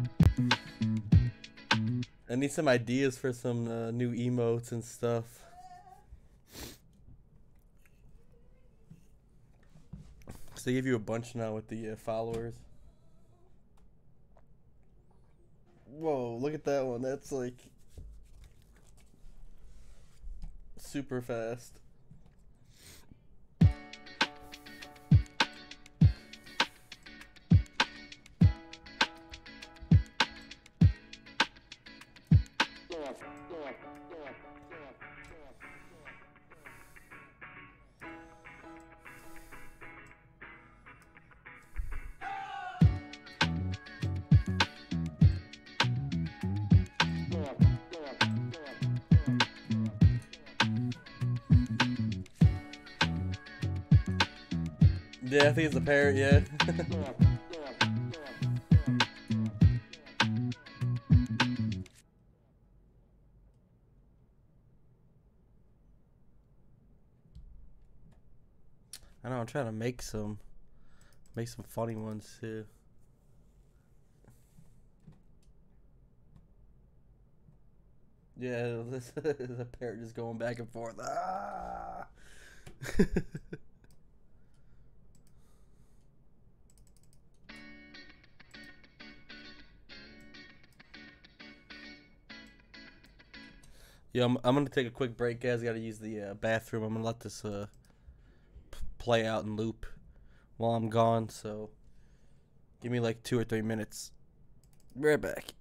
I need some ideas for some uh, new emotes and stuff. So they give you a bunch now with the uh, followers. Whoa, look at that one. That's like super fast. Yeah, I think it's a parrot, yeah. I know, I'm trying to make some make some funny ones too. Yeah, this is a parrot just going back and forth. Ah! Yeah, I'm, I'm gonna take a quick break, guys. I gotta use the uh, bathroom. I'm gonna let this uh, p play out and loop while I'm gone. So, give me like two or three minutes. Be right back.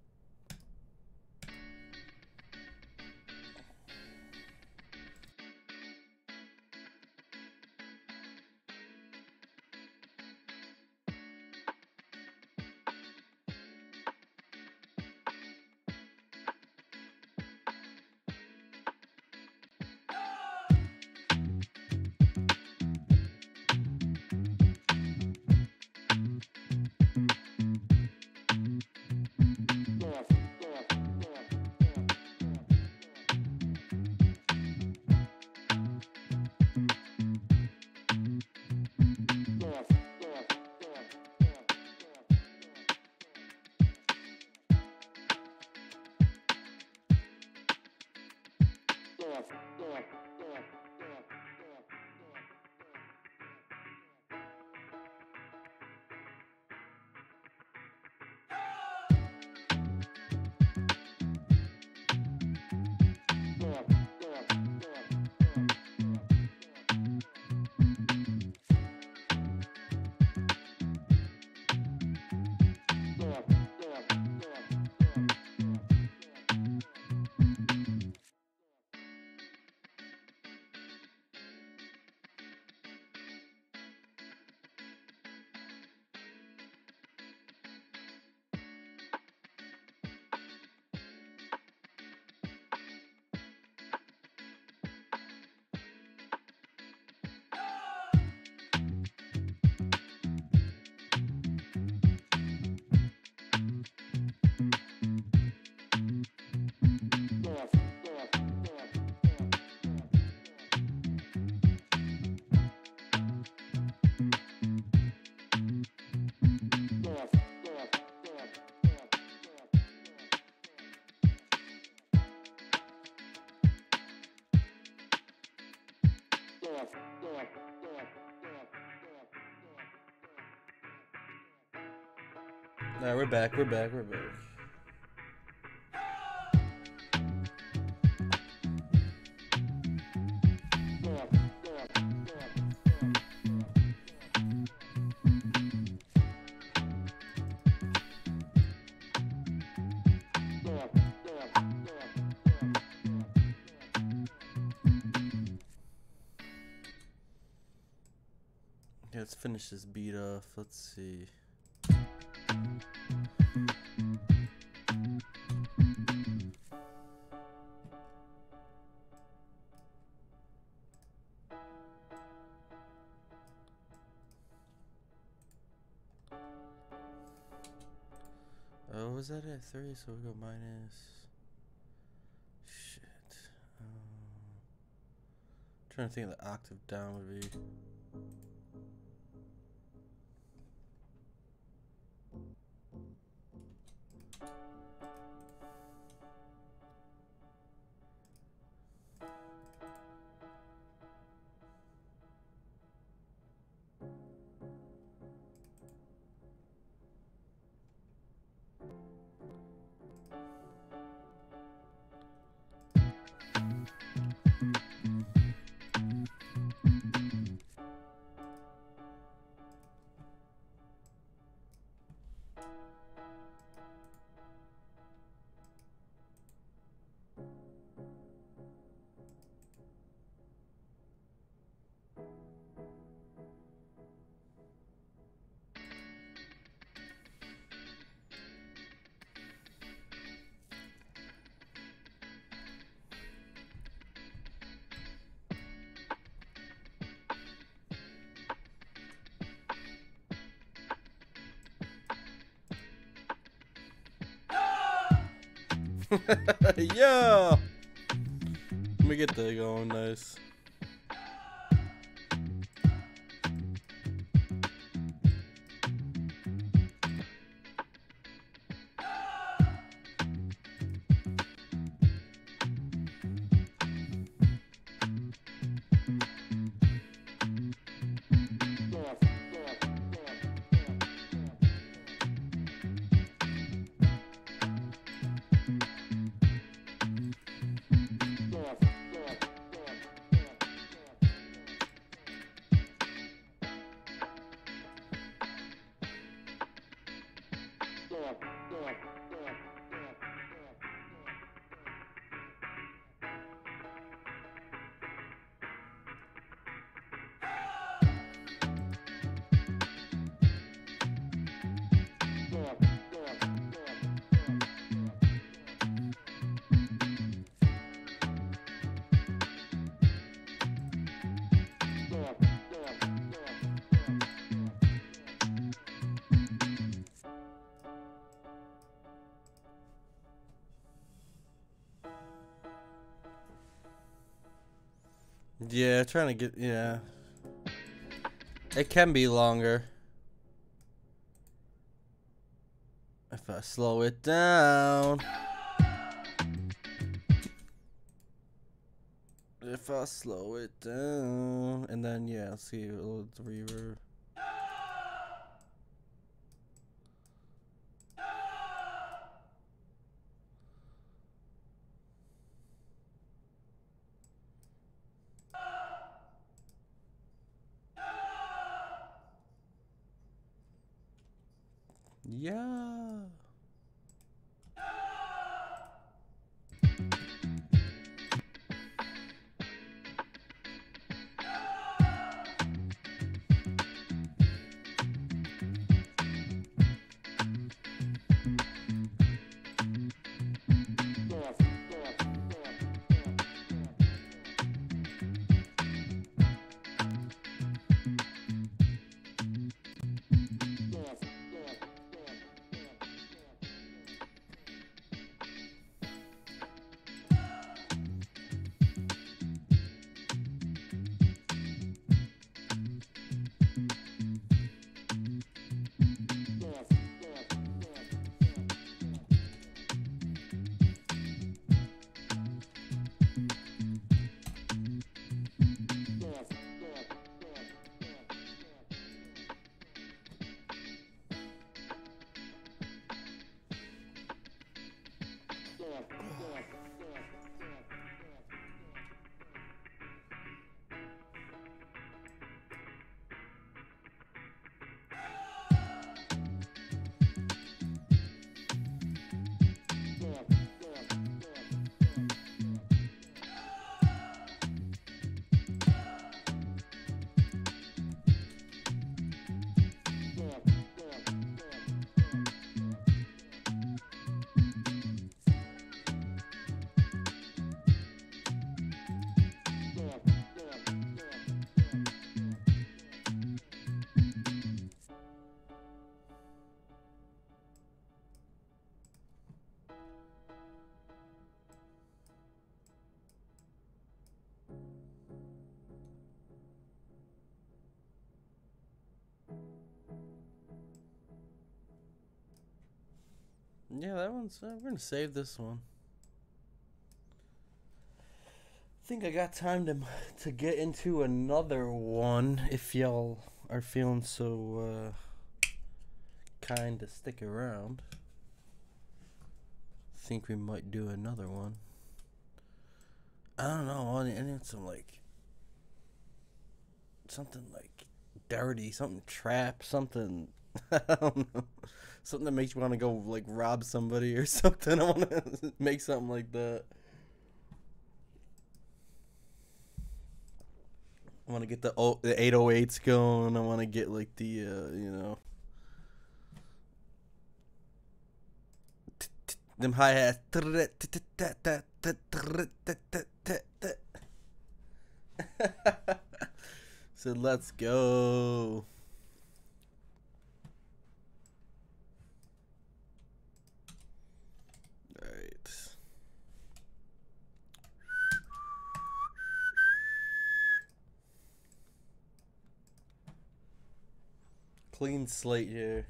Nah, we're back, we're back, we're back. Yeah, let's finish this beat off. Let's see. Oh, was that at three? So we go minus. Shit. Um, trying to think of the octave down would be. Yeah! Let me get that going, nice. Yeah, trying to get, yeah. It can be longer. If I slow it down. If I slow it down. And then, yeah, let's see a little reverb. Yeah. Yeah, that one's. Uh, we're gonna save this one. I think I got time to to get into another one if y'all are feeling so uh, kind to stick around. I think we might do another one. I don't know. I need some like something like dirty, something trap, something. I don't know. Something that makes you want to go like rob somebody or something. I want to make something like that. I want to get the oh, the eight oh eights going. I want to get like the uh, you know, them hi hats. So let's go. All right. Clean slate here.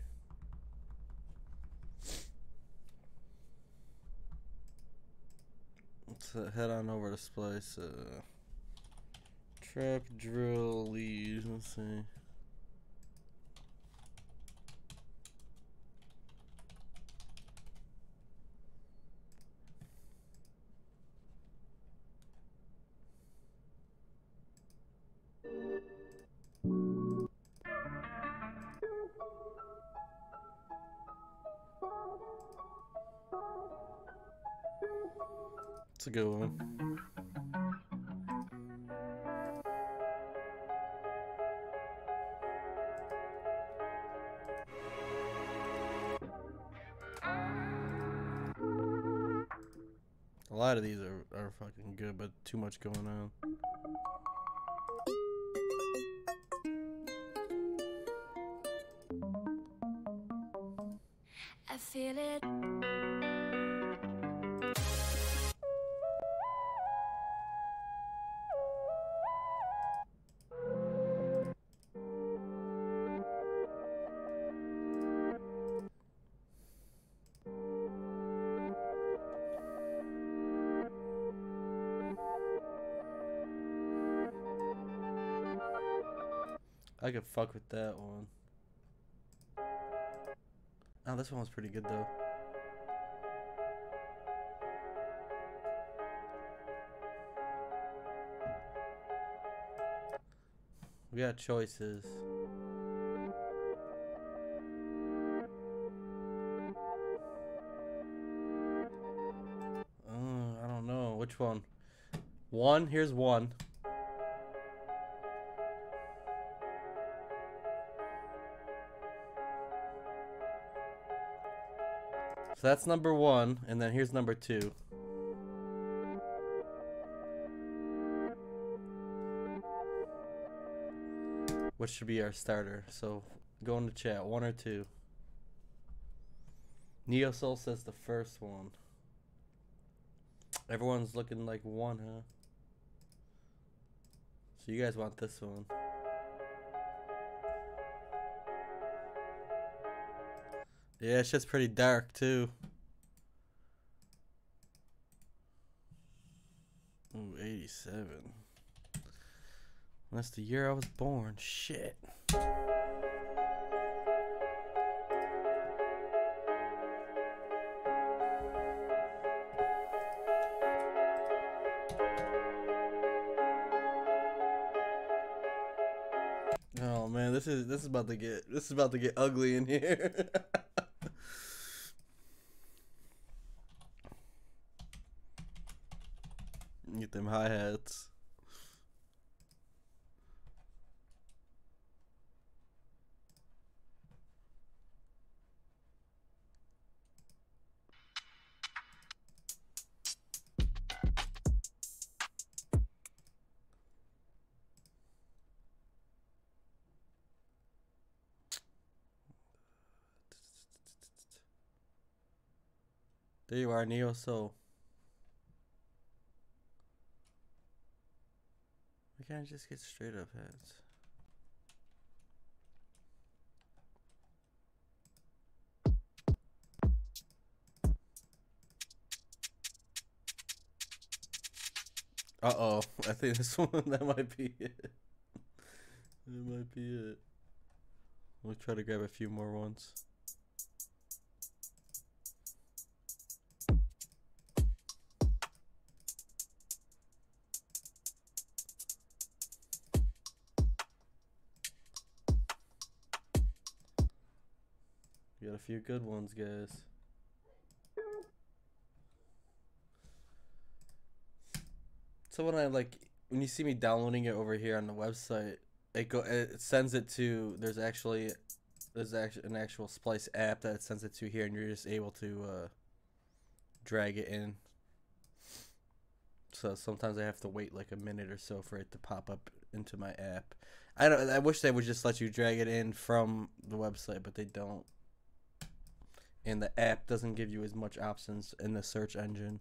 Let's uh, head on over to Splice. Uh, trap drill lead. Let's see. It's a good one. A lot of these are, are fucking good, but too much going on. I feel it. I could fuck with that one. Oh, this one was pretty good though. We got choices. Uh, I don't know. Which one? One? Here's one. So that's number one, and then here's number two. What should be our starter? So go into chat, one or two. Neo Soul says the first one. Everyone's looking like one, huh? So you guys want this one. Yeah, shit's pretty dark too. Ooh, eighty-seven. That's the year I was born. Shit. Oh man, this is this is about to get this is about to get ugly in here. Get them hi-hats. There you are, Neo Soul. We can't just get straight up heads. Uh oh, I think this one that might be it. That might be it. We'll try to grab a few more ones. We got a few good ones, guys. So when I like, when you see me downloading it over here on the website, it go it sends it to. There's actually, there's actually an actual Splice app that it sends it to here, and you're just able to uh, drag it in. So sometimes I have to wait like a minute or so for it to pop up into my app. I don't. I wish they would just let you drag it in from the website, but they don't. And the app doesn't give you as much options in the search engine.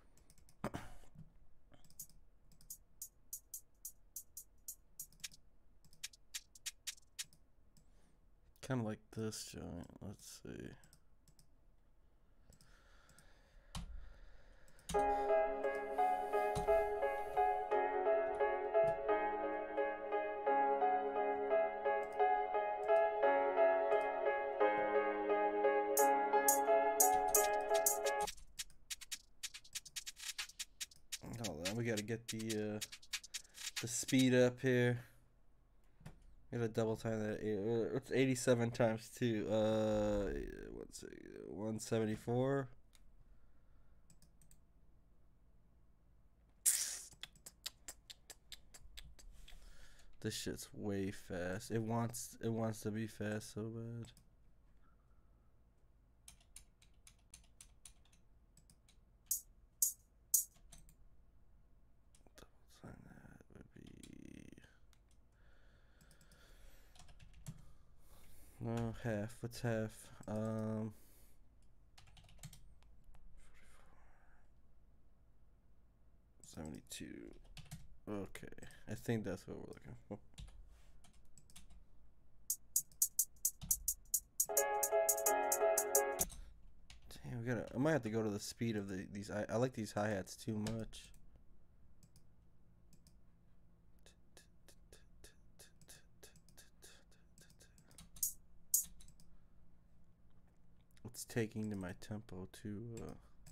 Kind of like this joint. Let's see. Hold on, we gotta get the uh, the speed up here. Gotta double time that. It's eighty-seven times two. Uh, what's it? one seventy-four. This shit's way fast. It wants. It wants to be fast so bad. Double time that would be. No, half. What's half? Um, seventy-two. Okay, I think that's what we're looking for. Damn, we gotta. I might have to go to the speed of the these. I, I like these hi-hats too much. It's taking to my tempo to uh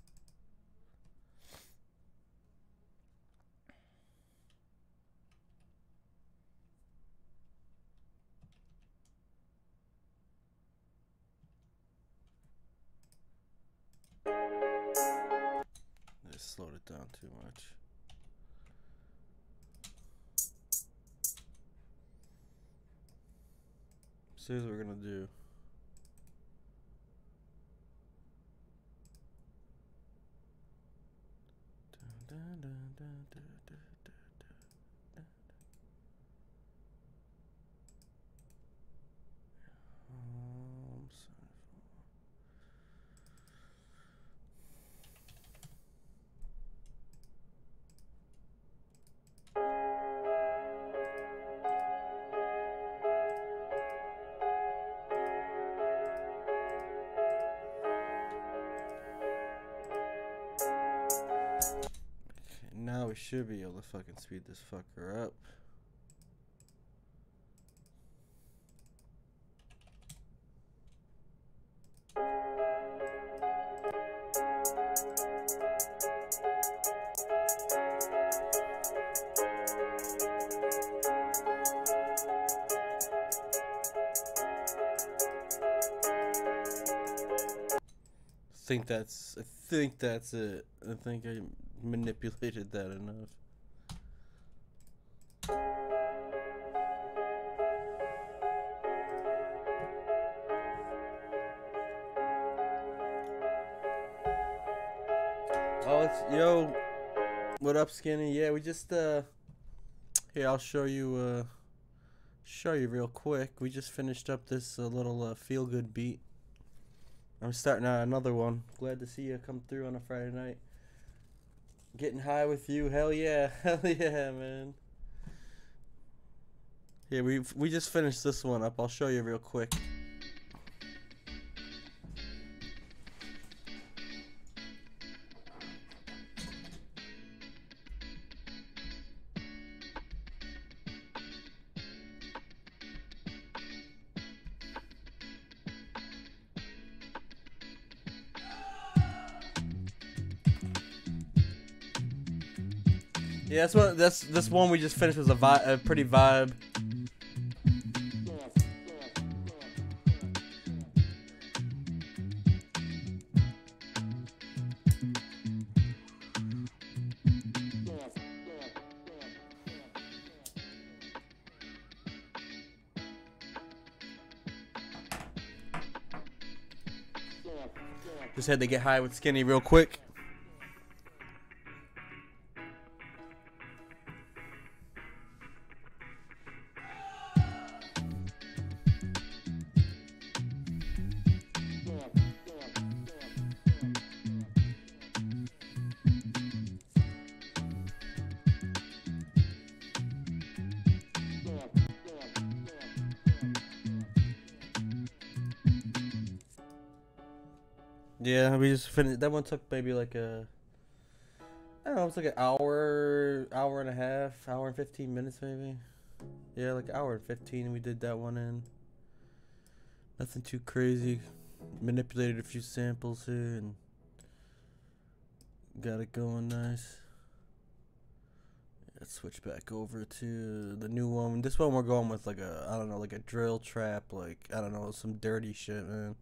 I slowed it down too much. So here's what we're gonna do. Now we should be able to fucking speed this fucker up. I think that's I think that's it. I think I manipulated that enough. Oh, it's yo. What up, Skinny? Yeah, we just uh here I'll show you uh show you real quick. We just finished up this uh, little uh, feel good beat. I'm starting out another one. Glad to see you come through on a Friday night. Getting high with you, hell yeah, hell yeah, man. Yeah, we we just finished this one up. I'll show you real quick. Yeah, that's what that's this one we just finished was a vibe, a pretty vibe. Just had to get high with Skinny real quick. Yeah, we just finished. That one took maybe like a, I don't know, it's like an hour, hour and a half, hour and fifteen minutes maybe. Yeah, like an hour and fifteen. We did that one in. Nothing too crazy. Manipulated a few samples here and got it going nice. Let's switch back over to the new one. This one we're going with like a, I don't know, like a drill trap, like I don't know, some dirty shit, man.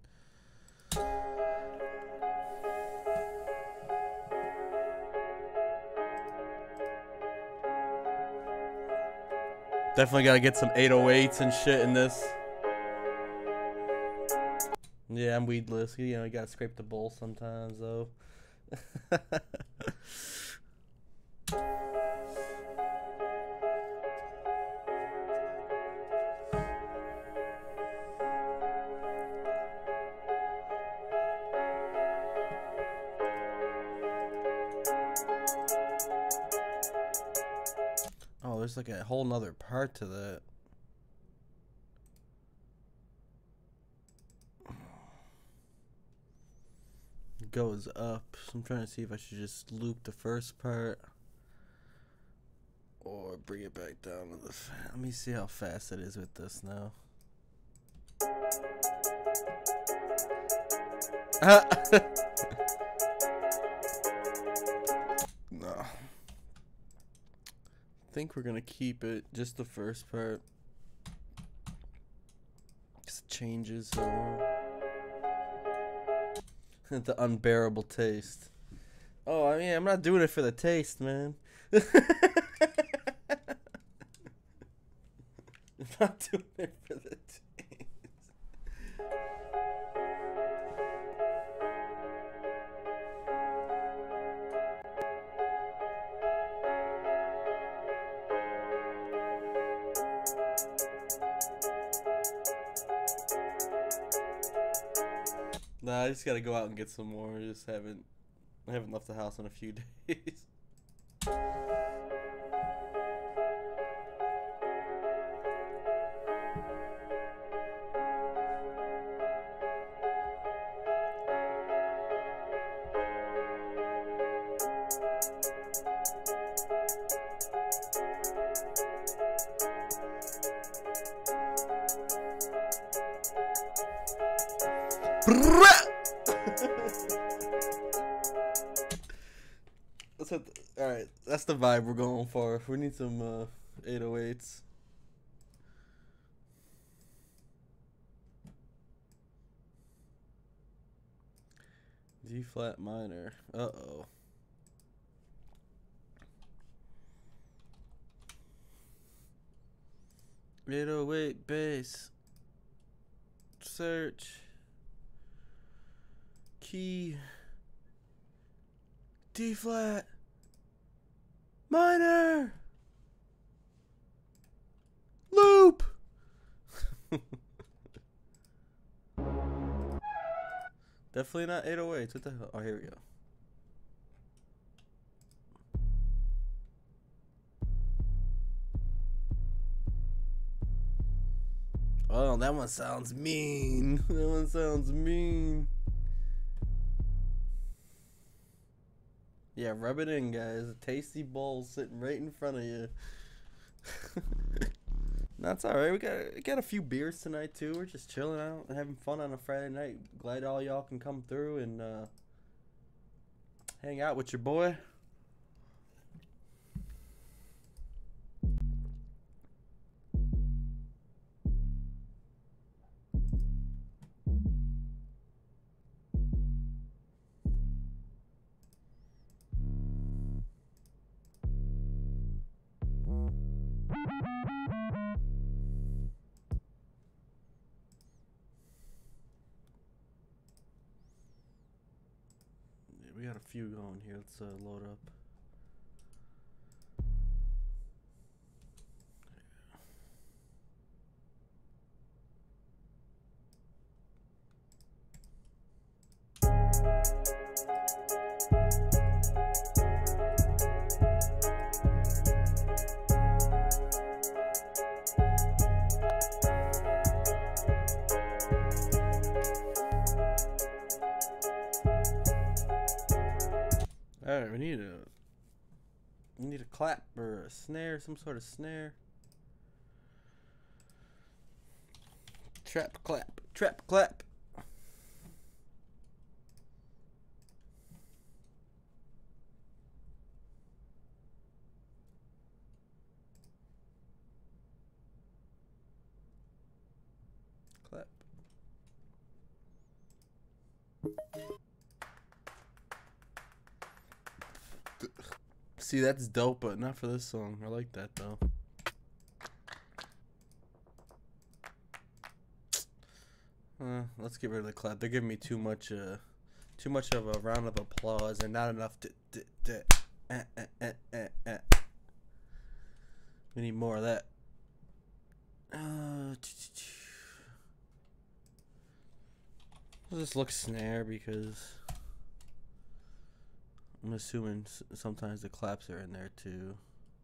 Definitely gotta get some eight oh eights and shit in this. Yeah, I'm weedless. You know, you gotta scrape the bowl sometimes, though. Oh, there's like a whole nother part to that. It goes up. So I'm trying to see if I should just loop the first part or bring it back down to the. Let me see how fast it is with this now. No. I think we're gonna keep it just the first part. Just changes so the unbearable taste. Oh, I mean, I'm not doing it for the taste, man. I'm not doing it for the taste. Nah, I just gotta go out and get some more. I just haven't, I haven't left the house in a few days. That's what the, all right, that's the vibe we're going for. We need some uh, eight oh eights. D flat minor. Uh oh. eight oh eight bass. Search. Key. D flat minor loop. Definitely not eight oh eights. What the hell? Oh, here we go. Oh, that one sounds mean. That one sounds mean. Yeah, rub it in, guys. A tasty bowl sitting right in front of you. That's all right. We got we got a few beers tonight too. We're just chilling out and having fun on a Friday night. Glad all y'all can come through and uh, hang out with your boy. Yeah, we got a few going here. Let's uh, load up. All right, we need a we need a clap or a snare, some sort of snare. Trap clap, trap clap. Clap. See, that's dope, but not for this song. I like that though. Uh, let's get rid of the clap. They're giving me too much, uh, too much of a round of applause and not enough to. to, to eh, eh, eh, eh, eh. We need more of that. Uh, I'll just look snare because I'm assuming sometimes the claps are in there too.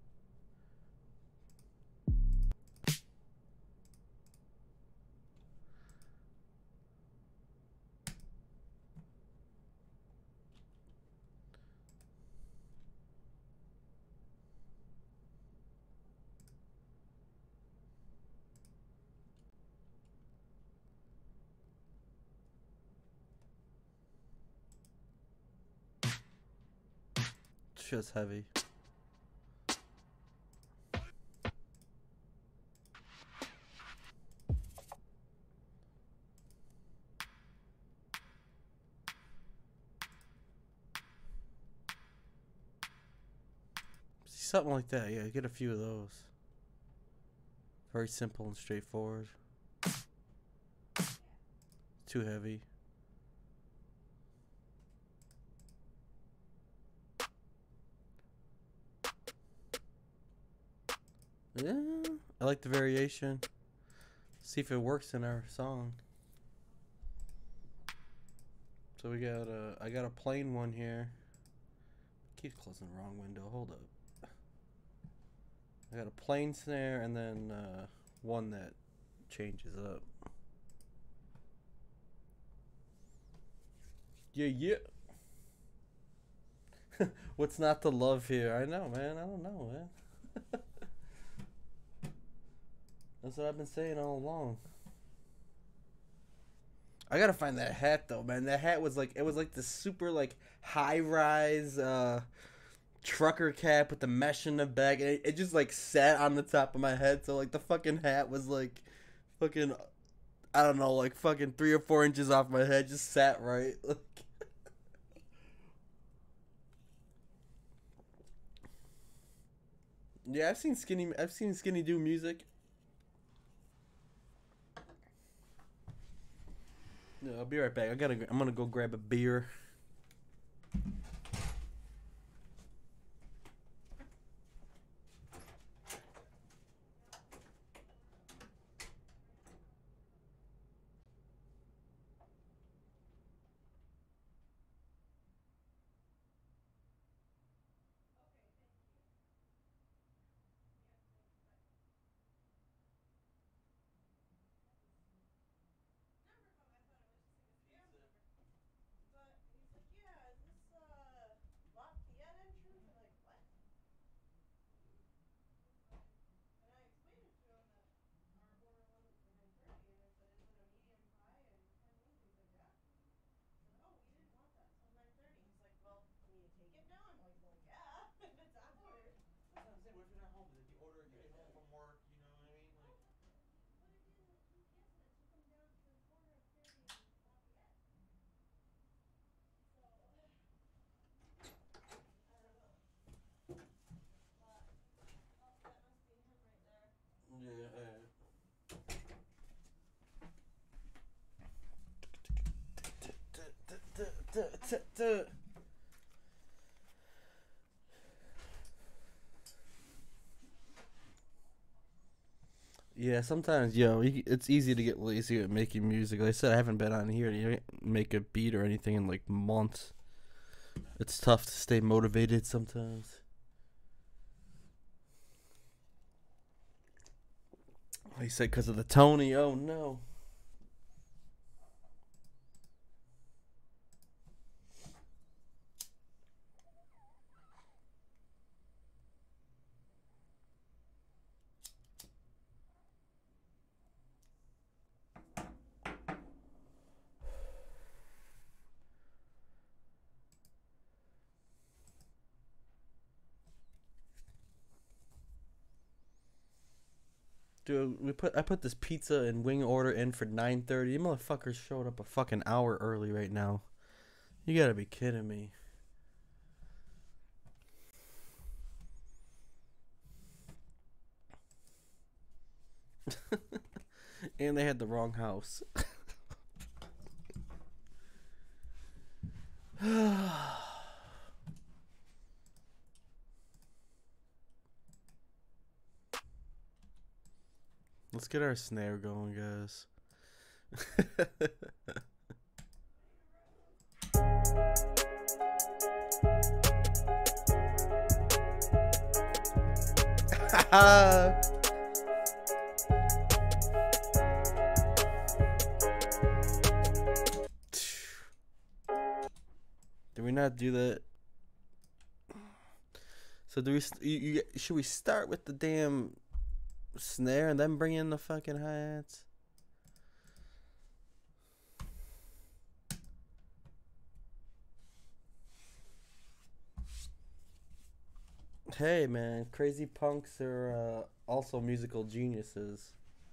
Shit's heavy. See, something like that, yeah, get a few of those. Very simple and straightforward. Too heavy. Yeah, I like the variation. See if it works in our song. So we got a, I got a plain one here. Keep closing the wrong window. Hold up. I got a plain snare and then uh, one that changes up. Yeah, yeah. What's not to love here? I know, man. I don't know, man. That's what I've been saying all along. I gotta find that hat though, man. That hat was like, it was like the super like high rise uh, trucker cap with the mesh in the back. And it, it just like sat on the top of my head. So like the fucking hat was like fucking, I don't know, like fucking three or four inches off my head. Just sat right. Like, yeah, I've seen Skinny. I've seen Skinny do music. Yeah, I'll be right back. I gotta. I'm gonna go grab a beer. Yeah. Yeah, sometimes, yo, you- it's easy to get lazy at making music. Like I said, I haven't been on here to make a beat or anything in like months. It's tough to stay motivated sometimes. Like I said, because of the Tony. Oh no. Dude, we put I put this pizza and wing order in for nine thirty. You motherfuckers showed up a fucking hour early right now. You gotta be kidding me. And they had the wrong house. Let's get our snare going, guys. Did we not do that? So do we? St- you, you, should we start with the damn snare and then bring in the fucking hi-hats? Hey man, crazy punks are uh, also musical geniuses.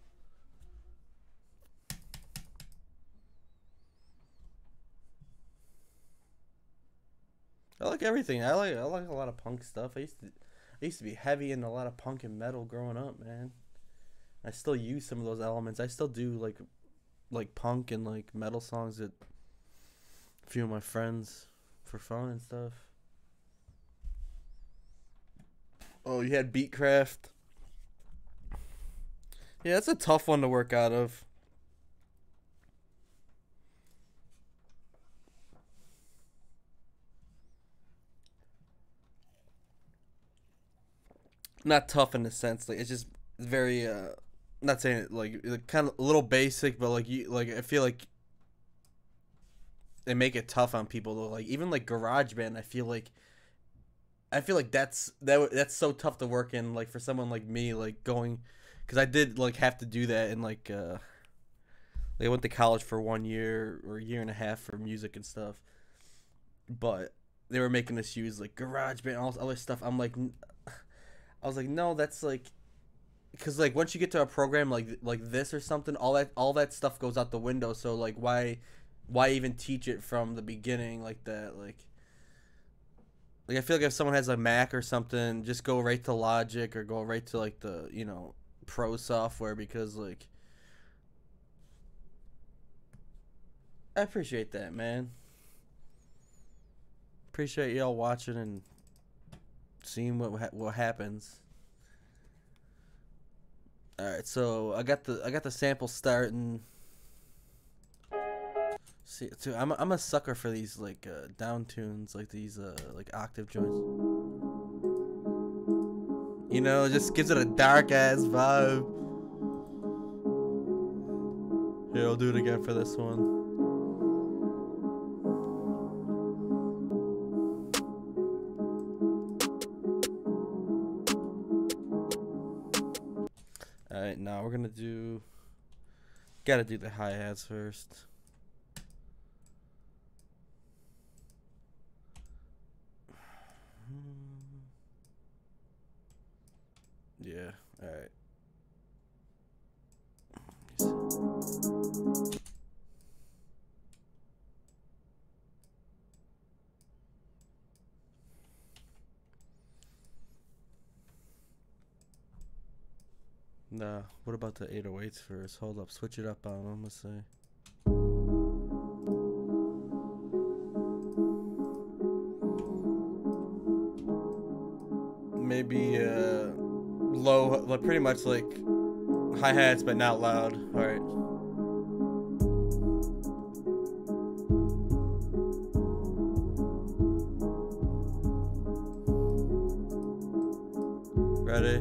I like everything. I like I like a lot of punk stuff. I used to I used to be heavy into a lot of punk and metal growing up, man. I still use some of those elements. I still do like like punk and like metal songs at a few of my friends for fun and stuff. Oh, you had Beatcraft. Yeah, that's a tough one to work out of. Not tough in the sense, like it's just very uh not saying it like, like kind of a little basic, but like you like I feel like they make it tough on people though. Like even like GarageBand, I feel like I feel like that's that that's so tough to work in, like for someone like me, like going, because I did like have to do that in like uh like I went to college for one year or a year and a half for music and stuff, but they were making us use like GarageBand and all this other stuff. I'm like, I was like, no, that's like, because like once you get to a program like like this or something, all that all that stuff goes out the window. So like why why even teach it from the beginning like that? Like like I feel like if someone has a Mac or something, just go right to Logic or go right to like the, you know, pro software, because like I appreciate that, man. Appreciate y'all watching and seeing what ha- what happens. All right, so I got the I got the sample starting. See, too, I'm a, I'm a sucker for these like uh, down tunes, like these uh like octave joints. You know, it just gives it a dark ass vibe. Here, I'll do it again for this one. Alright, now we're gonna do. Gotta do the hi hats first. Yeah, alright. Nah, what about the eight oh eights first? Hold up, switch it up on them, let's see. Maybe uh, low, like pretty much like hi-hats but not loud. Alright. Ready?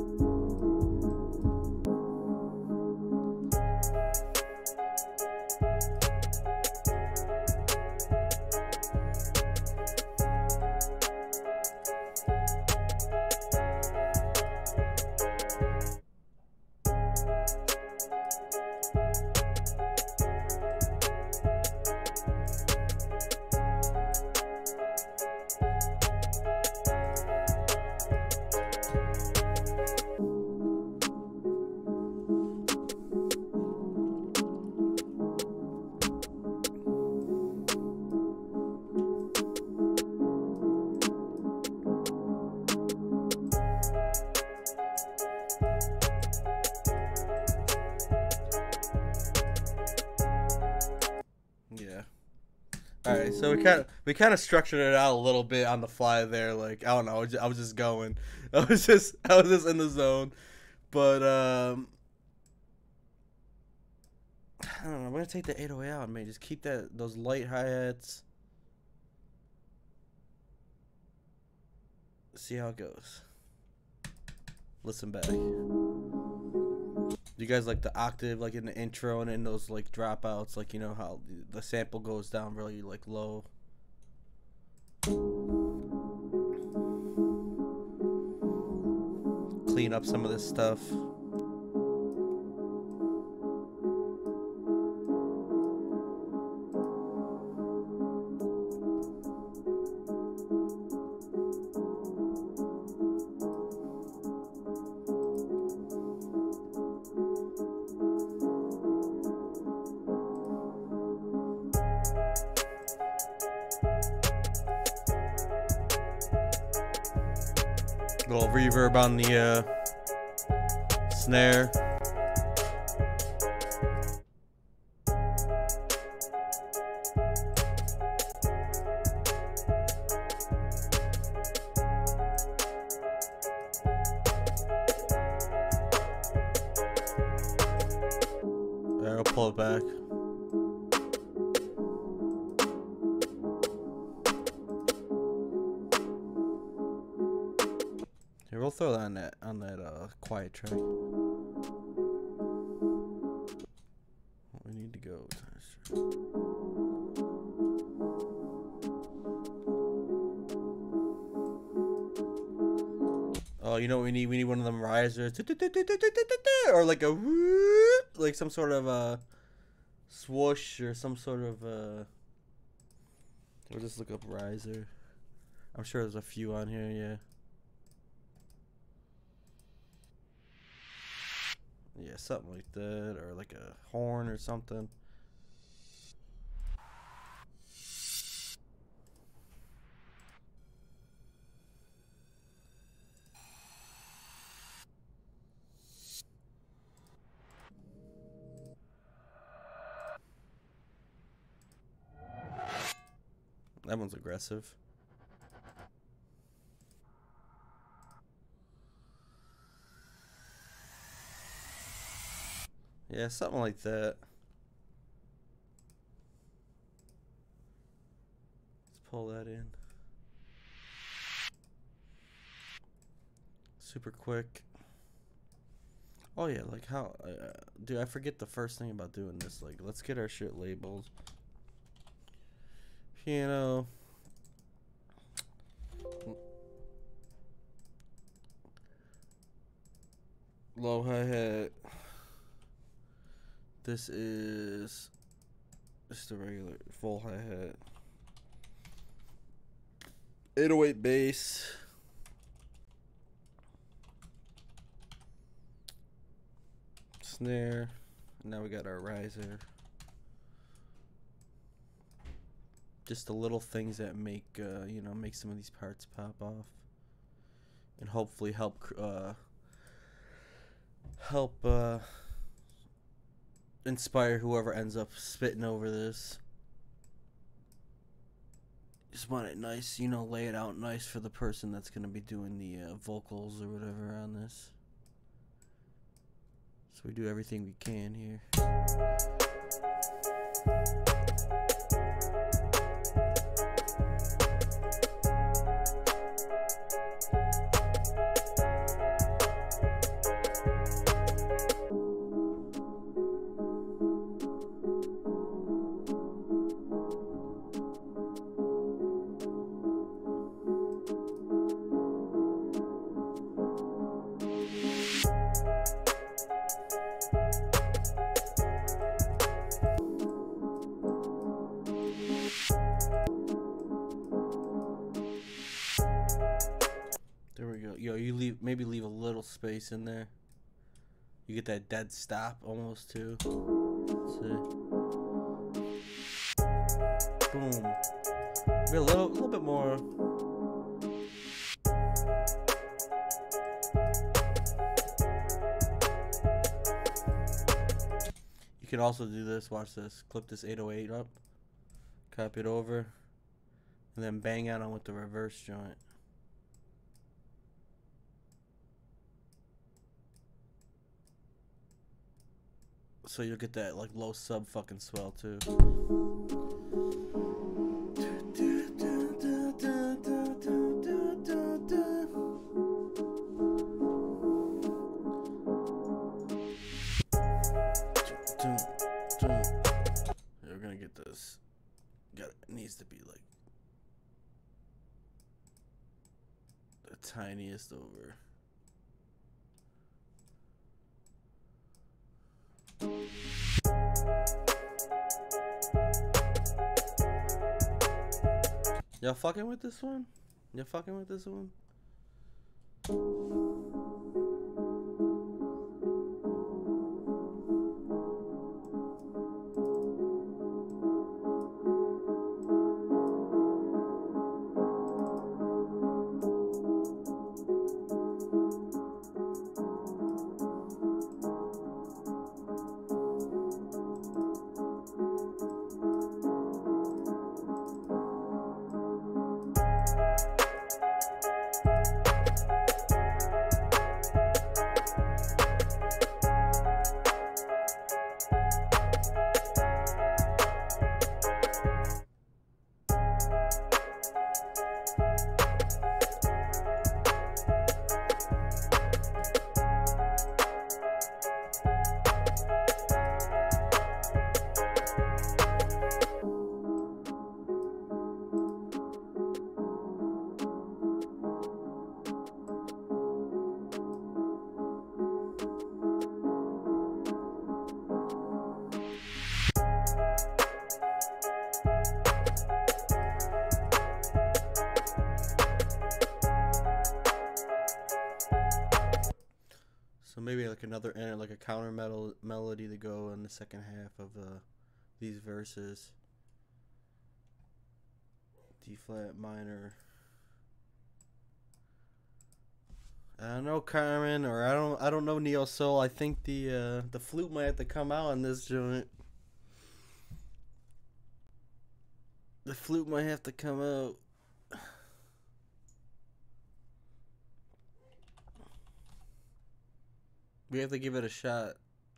Alright, so we kind of we kind of structured it out a little bit on the fly there. Like, I don't know, I was just, I was just going, I was just I was just in the zone, but um, I don't know. I'm gonna take the eight oh eight out, man. Just keep that those light hi hats. See how it goes. Listen back. You guys like the octave, like in the intro, and in those like dropouts, like you know how the sample goes down really like low. Clean up some of this stuff. Little reverb on the uh, snare. There, I'll pull it back. Here, we'll throw that on that on that uh, quiet track. We need to go. Oh, you know what we need? We need one of them risers, or like a like some sort of uh swoosh or some sort of uh. We'll just look up riser. I'm sure there's a few on here. Yeah. Yeah, something like that, or like a horn or something. That one's aggressive. Yeah, something like that. Let's pull that in. Super quick. Oh yeah, like how, uh, dude, I forget the first thing about doing this. Like, let's get our shit labeled. Piano. Low hi-hat. This is just a regular full hi-hat. eight oh eight bass. Snare. Now we got our riser. Just the little things that make, uh, you know, make some of these parts pop off. And hopefully help, uh, help uh, inspire whoever ends up spitting over this. Just want it nice, you know, lay it out nice for the person that's going to be doing the uh, vocals or whatever on this. So we do everything we can here. There we go. Yo, you leave maybe leave a little space in there. You get that dead stop almost too. Let's see. Boom. Maybe a little, little bit more. You can also do this. Watch this. Clip this eight oh eight up. Copy it over, and then bang out on with the reverse joint. So you'll get that like low sub fucking swell too. We're gonna get this. Got it needs to be like the tiniest over. Y'all fucking with this one? Y'all fucking with this one? So maybe like another like a counter metal melody to go in the second half of uh, these verses. D flat minor. I don't know, Carmen, or I don't I don't know, Neo Soul. I think the uh, the flute might have to come out on this joint. The flute might have to come out. We have to give it a shot.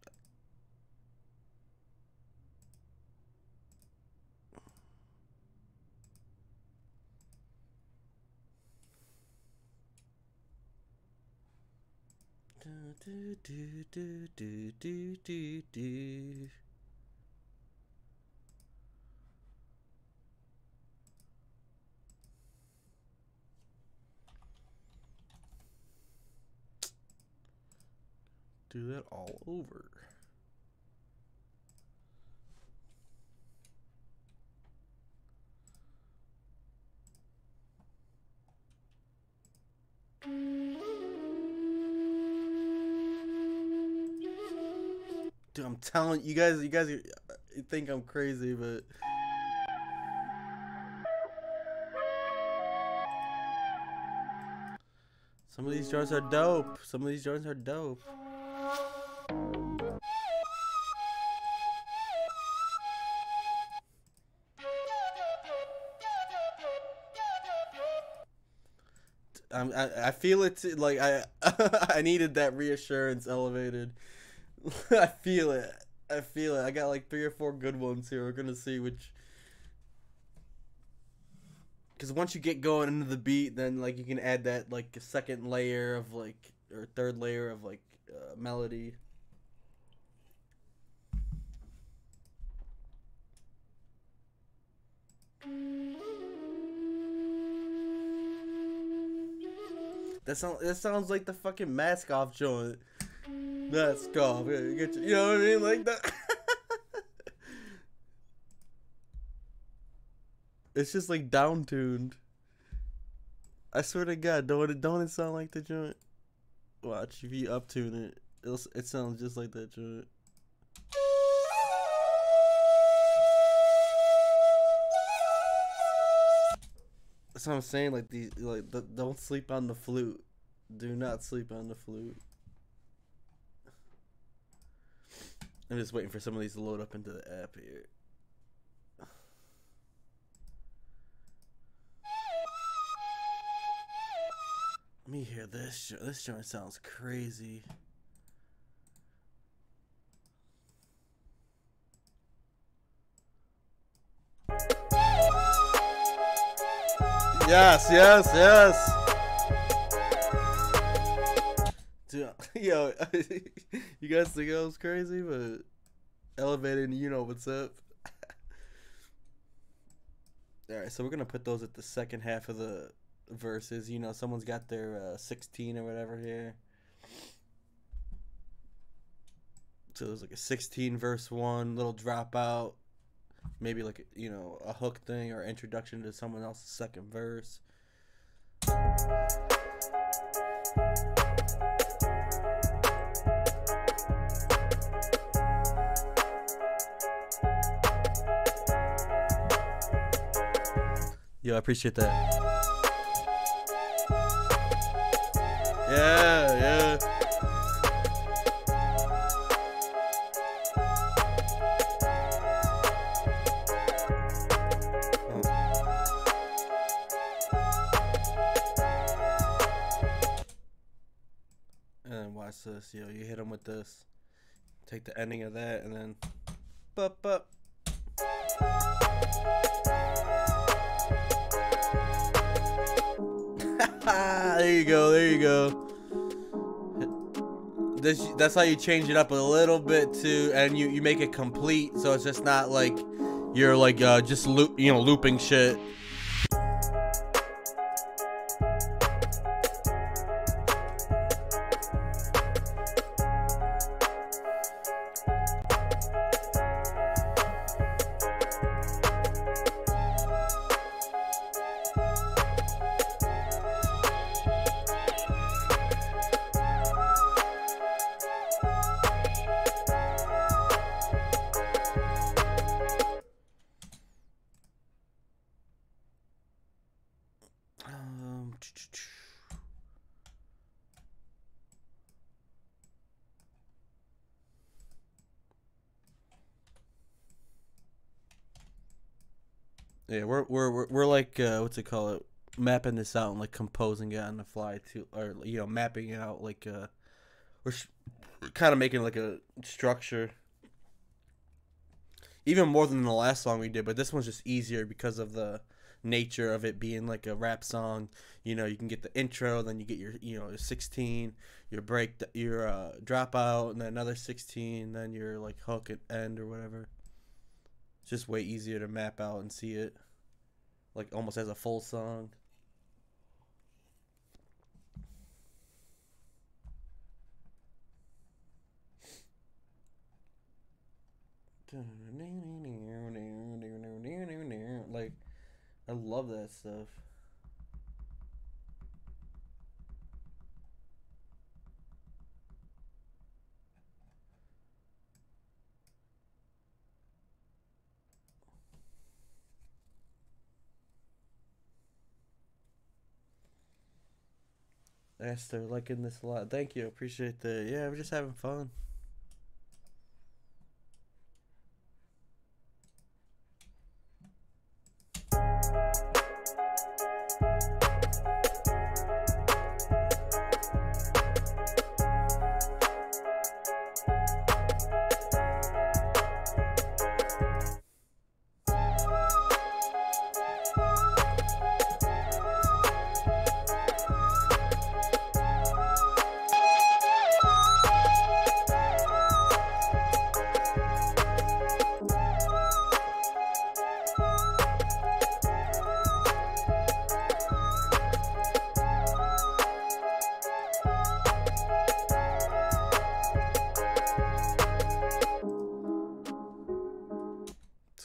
Do, do, do, do, do, do, do, do. Do that all over. Dude, I'm telling you guys, you guys you think I'm crazy, but some of these joints are dope. Some of these joints are dope. Um, I I feel it too, like I I needed that reassurance elevated. I feel it. I feel it. I got like three or four good ones here. We're gonna see which. Because once you get going into the beat, then like you can add that like a second layer of like or third layer of like uh, melody. That sounds that sounds like the fucking Mask Off joint. Mask Off, yeah, you, get your, you know what I mean, like that. It's just like down tuned. I swear to God, don't it don't it sound like the joint? Watch if you up tune it, it'll, it sounds just like that joint. That's what I'm saying. Like these, like the, don't sleep on the flute. Do not sleep on the flute. I'm just waiting for some of these to load up into the app here. Let me hear this. This joint sounds crazy. Yes, yes, yes. Dude, yo, you guys think I was crazy, but elevated, you know what's up. All right, so we're gonna put those at the second half of the verses. You know, someone's got their uh, sixteen or whatever here. So there's like a sixteen verse one, little dropout. Maybe like, you know, a hook thing or introduction to someone else's second verse. Yo, I appreciate that. Yeah, yeah. Watch this, yo. You hit him with this. Take the ending of that and then bup bup. There you go, there you go. This that's how you change it up a little bit too, and you you make it complete, so it's just not like you're like uh just loop you know looping shit. Yeah, we're we're we're, we're like uh, what's it called? Mapping this out and like composing it on the fly too, or you know, mapping it out like uh, we're sh- kind of making like a structure. Even more than the last song we did, but this one's just easier because of the nature of it being like a rap song. You know, you can get the intro, then you get your you know your sixteen, your break, your uh, dropout, and then another sixteen, then your like hook and end or whatever. It's just way easier to map out and see it, like almost as a full song. Like, I love that stuff. Esther, liking this a lot. Thank you. Appreciate the. Yeah, we're just having fun.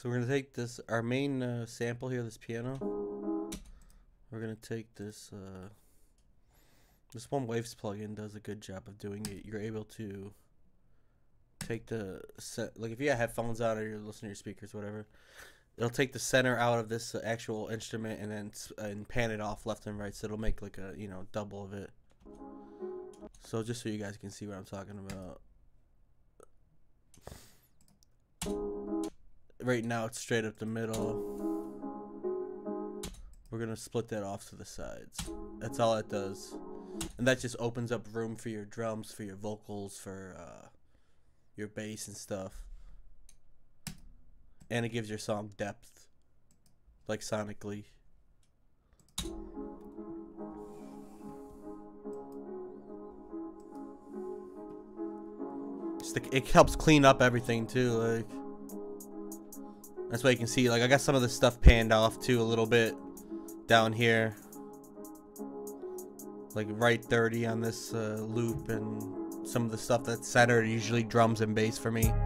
we're gonna take this, our main uh, sample here, this piano. We're gonna take this, uh, this One Waves plugin does a good job of doing it. You're able to take the set, like if you have headphones on or you're listening to your speakers, whatever, it'll take the center out of this uh, actual instrument and then uh, and pan it off left and right, so it'll make like a, you know, double of it. So just so you guys can see what I'm talking about. Right now it's straight up the middle. We're gonna split that off to the sides. That's all it does. And that just opens up room for your drums, for your vocals, for uh, your bass and stuff. And it gives your song depth, like sonically. Just the, it helps clean up everything too, like. That's why you can see, like, I got some of the stuff panned off too a little bit down here. Like right thirty on this uh, loop, and some of the stuff that's centered, usually drums and bass for me.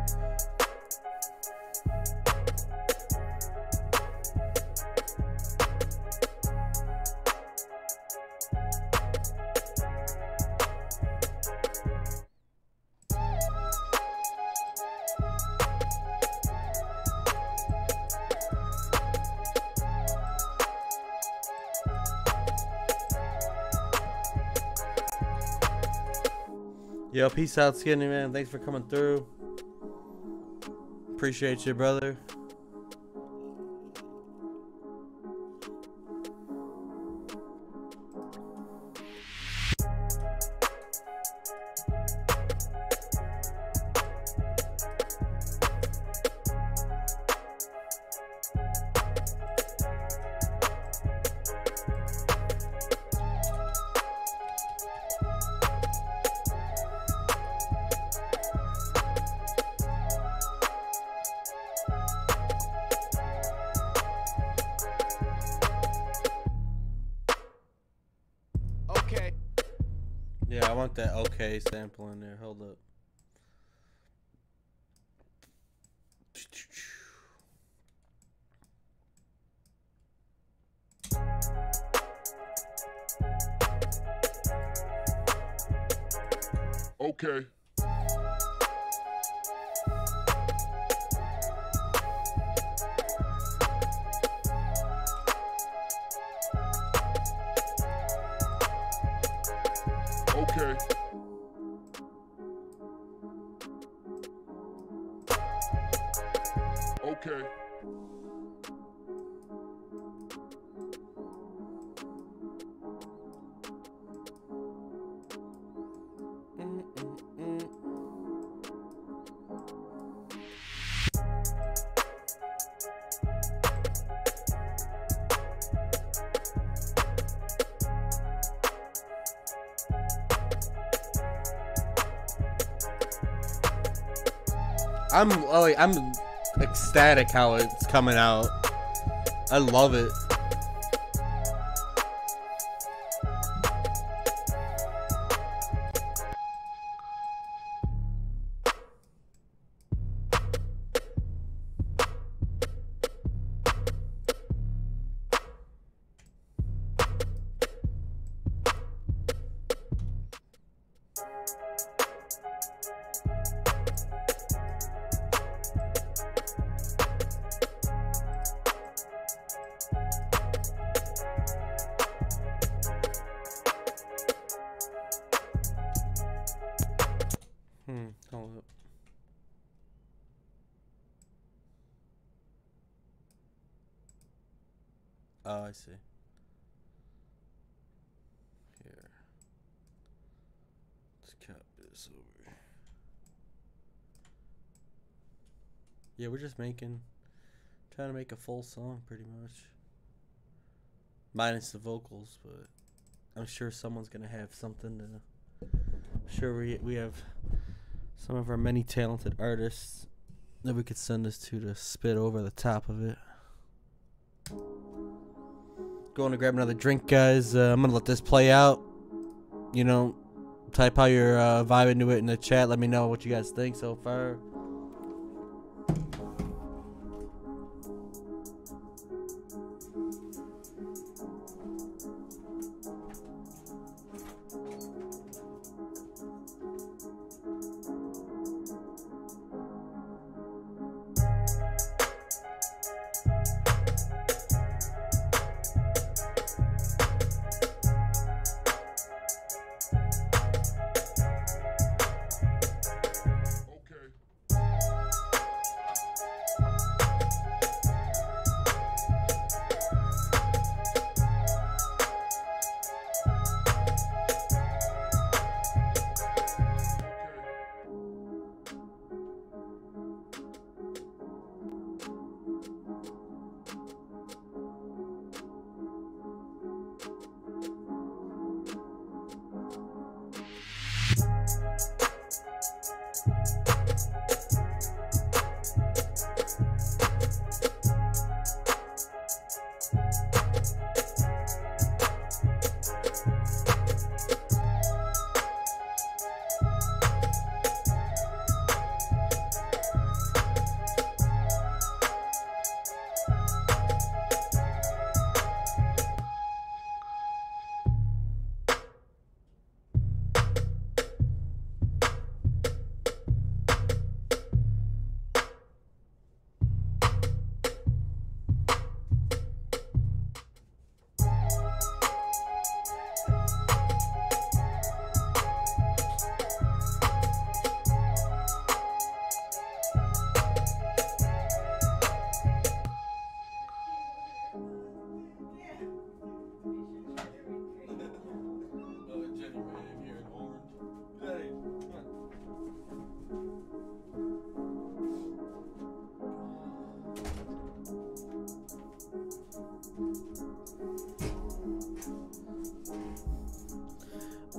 Yo, peace out, Skinny man. Thanks for coming through. Appreciate you, brother. Yeah, I want that okay sample in there. Hold up. Okay. Okay. Okay. I'm oh, I'm ecstatic how it's coming out. I love it. Hmm, hold up. Oh, I see. Here. Let's cut this over. Yeah, we're just making, trying to make a full song pretty much. Minus the vocals, but I'm sure someone's gonna have something to. I'm sure we we have some of our many talented artists that we could send this to to spit over the top of it. Going to grab another drink, guys. Uh, I'm gonna let this play out. You know, type how you're uh, vibing to it in the chat. Let me know what you guys think so far.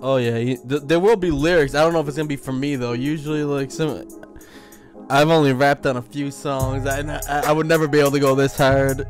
Oh yeah, you, th there will be lyrics. I don't know if it's gonna be for me though. Usually, like some, I've only rapped on a few songs. I I, I would never be able to go this hard.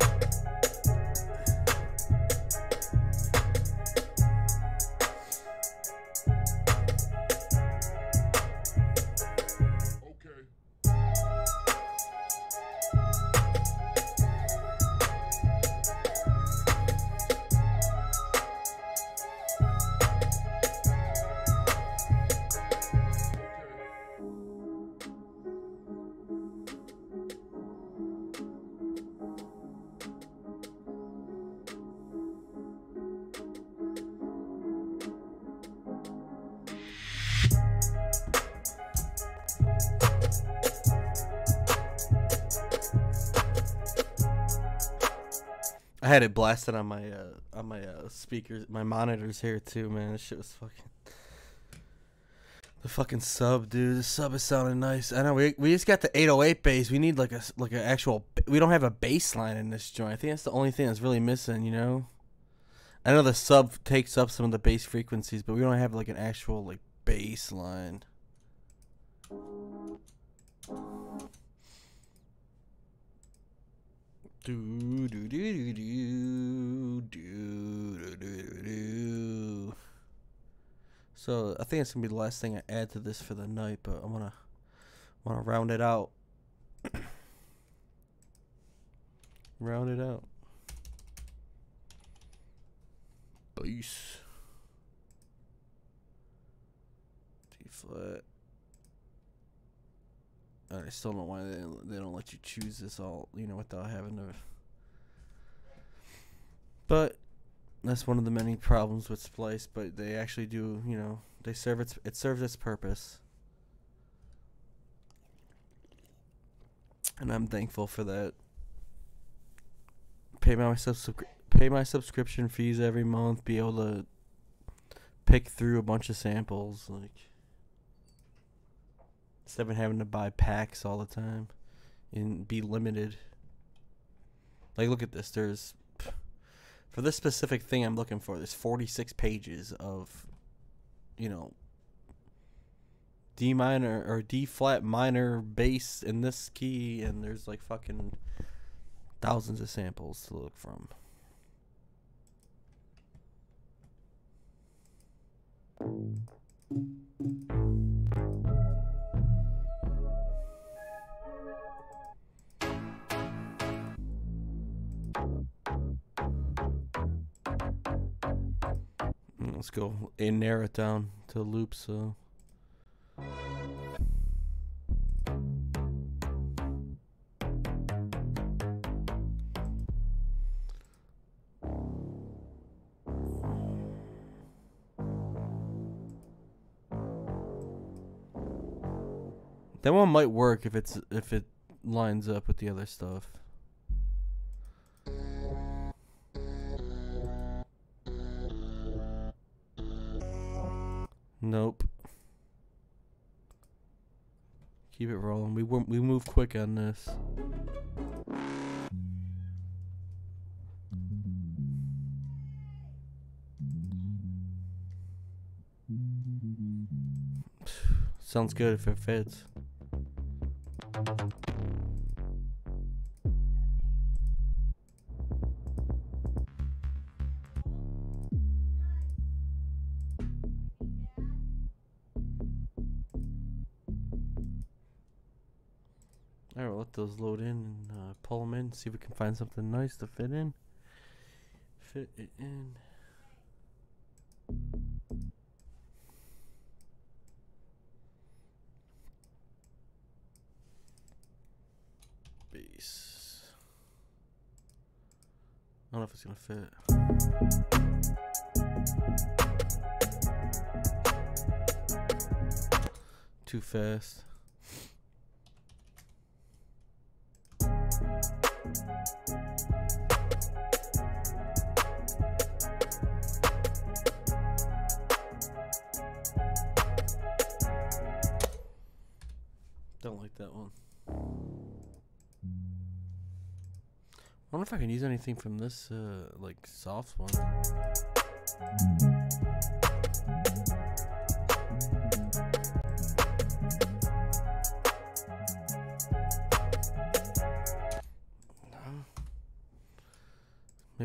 I had it blasted on my uh, on my uh, speakers, my monitors here too, man. This shit was fucking the fucking sub, dude. The sub is sounding nice. I know we we just got the eight oh eight bass. We need like a like an actual. We don't have a bass line in this joint. I think that's the only thing that's really missing. You know, I know the sub takes up some of the bass frequencies, but we don't have like an actual like bass line. Do do do do do do do do do. So I think it's gonna be the last thing I add to this for the night, but I wanna wanna round it out. Round it out. Peace. D flat. I still don't know why they they don't let you choose this all, you know, without having to. But that's one of the many problems with Splice. But they actually do, you know, they serve its it serves its purpose, and I'm thankful for that. Pay my subs pay my subscription fees every month. Be able to pick through a bunch of samples, like. Instead of having to buy packs all the time and be limited. Like, look at this. There's, for this specific thing I'm looking for, there's forty-six pages of, you know, D minor or D flat minor bass in this key, and there's like fucking thousands of samples to look from. Let's go and narrow it down to loops. So that one might work if it's if it lines up with the other stuff. Nope. Keep it rolling. We we move quick on this. Sounds good if it fits. Alright, we'll let those load in and uh, pull them in, see if we can find something nice to fit in. Fit it in. Bass. I don't know if it's gonna fit. Too fast. Don't like that one. I wonder if I can use anything from this, uh, like, soft one.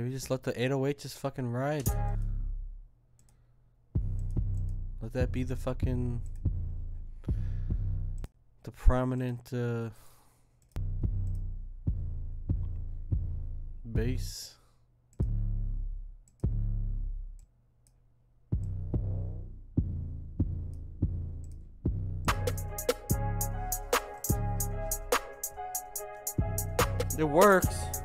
Maybe just let the eight oh eight just fucking ride. Let that be the fucking the prominent uh, bass. It works.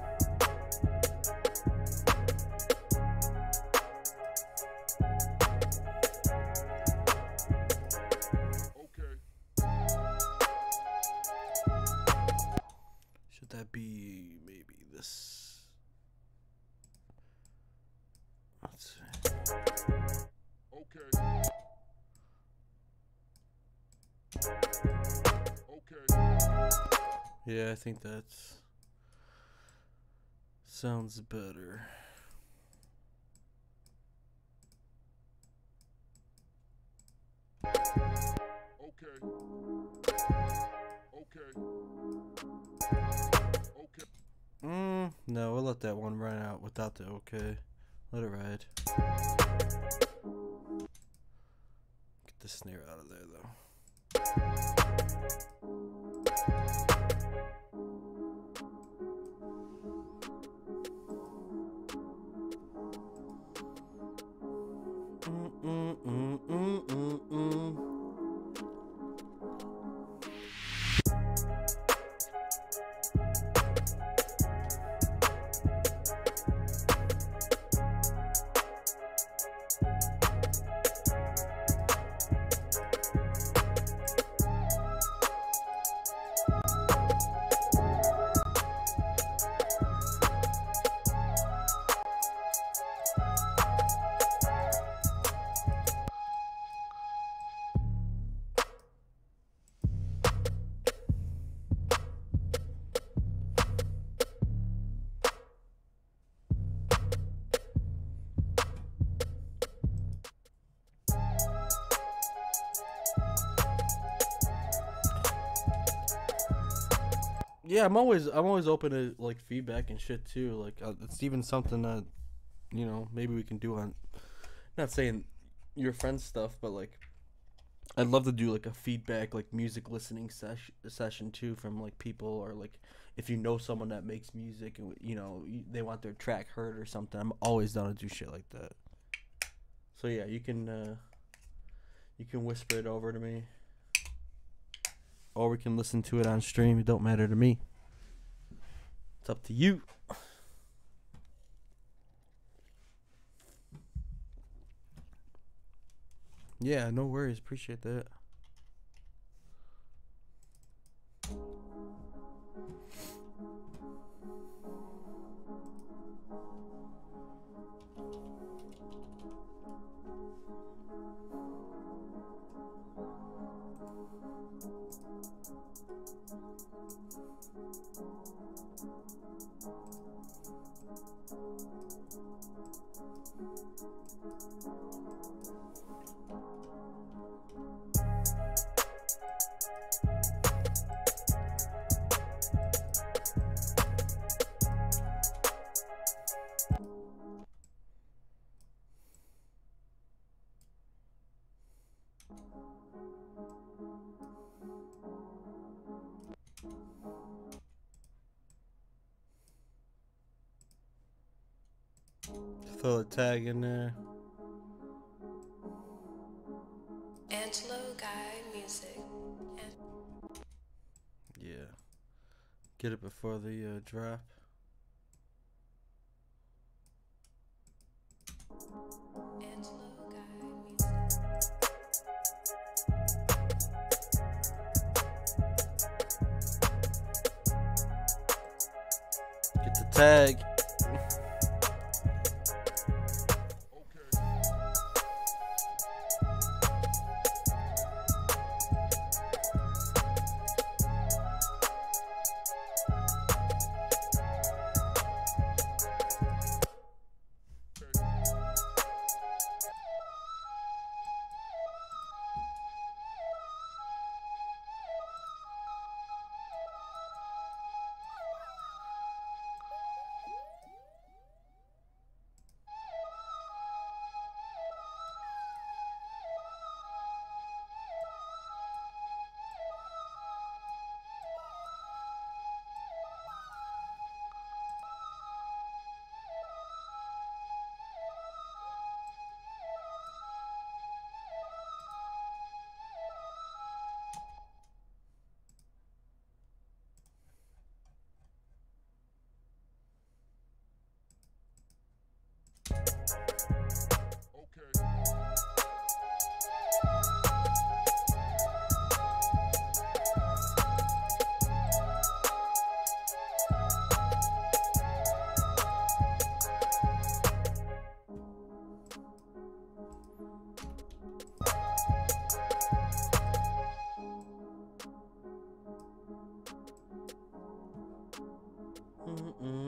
Should that be maybe this? Let's see. Okay. Okay. Yeah, I think that's sounds better. Okay. Okay. Okay. Mm, no, we'll let that one run out without the okay. Let it ride. Get the snare out of there though. Mm, mm, mm, mm, mm. Yeah, I'm always I'm always open to like feedback and shit too. Like uh, it's even something that, you know, maybe we can do on. Not saying your friends stuff, but like I'd love to do like a feedback like music listening sesh- session too from like people, or like if you know someone that makes music and you know you, they want their track heard or something. I'm always down to do shit like that. So yeah, you can uh, you can whisper it over to me. Or we can listen to it on stream. It don't matter to me. It's up to you. Yeah, no worries. Appreciate that. Throw a tag in there. Angelo Guy Music. Yeah. Get it before the uh, drop. Angelo Guy Music. Get the tag.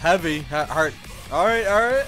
heavy. Ha- Hard. All right, all right.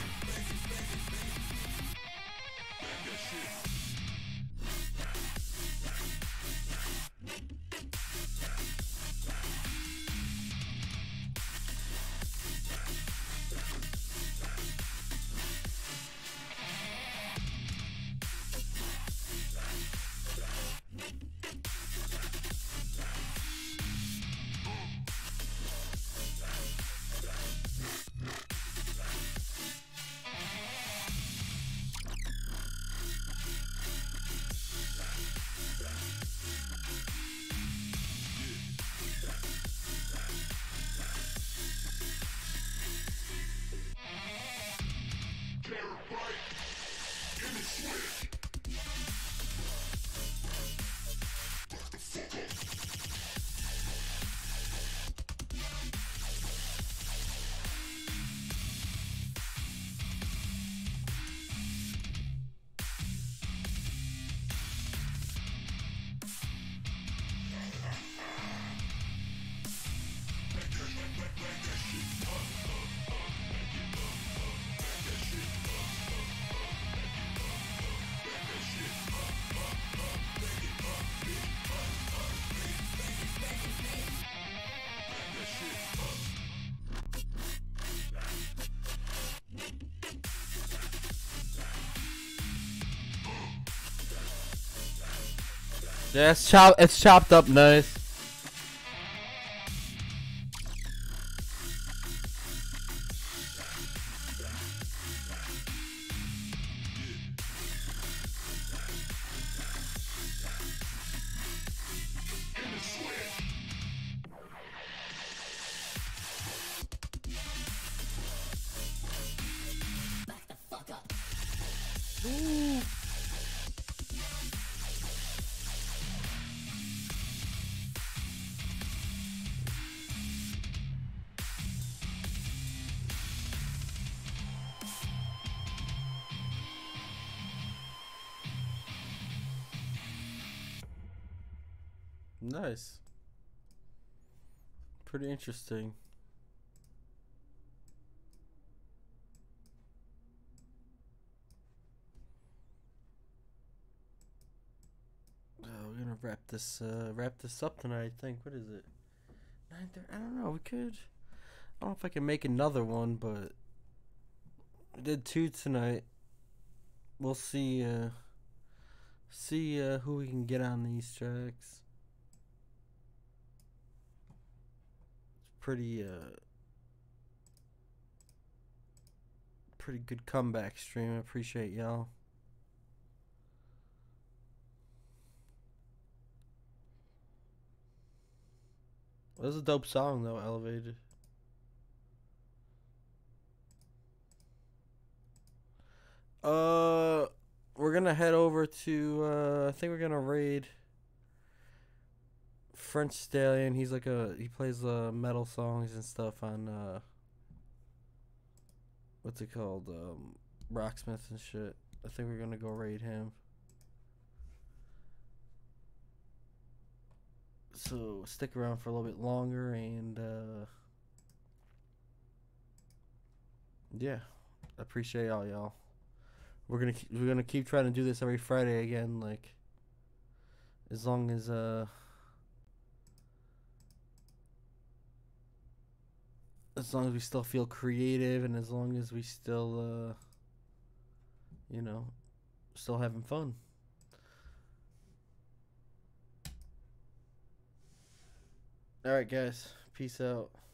Yeah, it's chop. It's chopped up nice. Ooh. Nice. Pretty interesting. Oh, we're gonna wrap this uh wrap this up tonight, I think. What is it? nine thirty? I don't know, we could I don't know if I can make another one, but we did two tonight. We'll see uh see uh who we can get on these tracks. Pretty uh pretty good comeback stream. I appreciate y'all. Well, this is a dope song though, Elevated. Uh we're gonna head over to uh I think we're gonna raid French Stallion. He's like a he plays uh metal songs and stuff on uh what's it called? Um Rocksmith and shit. I think we're gonna go raid him. So stick around for a little bit longer and uh yeah. I appreciate all y'all. We're gonna keep, we're gonna keep trying to do this every Friday again, like as long as uh as long as we still feel creative and as long as we still uh you know still having fun. All right, guys. Peace out.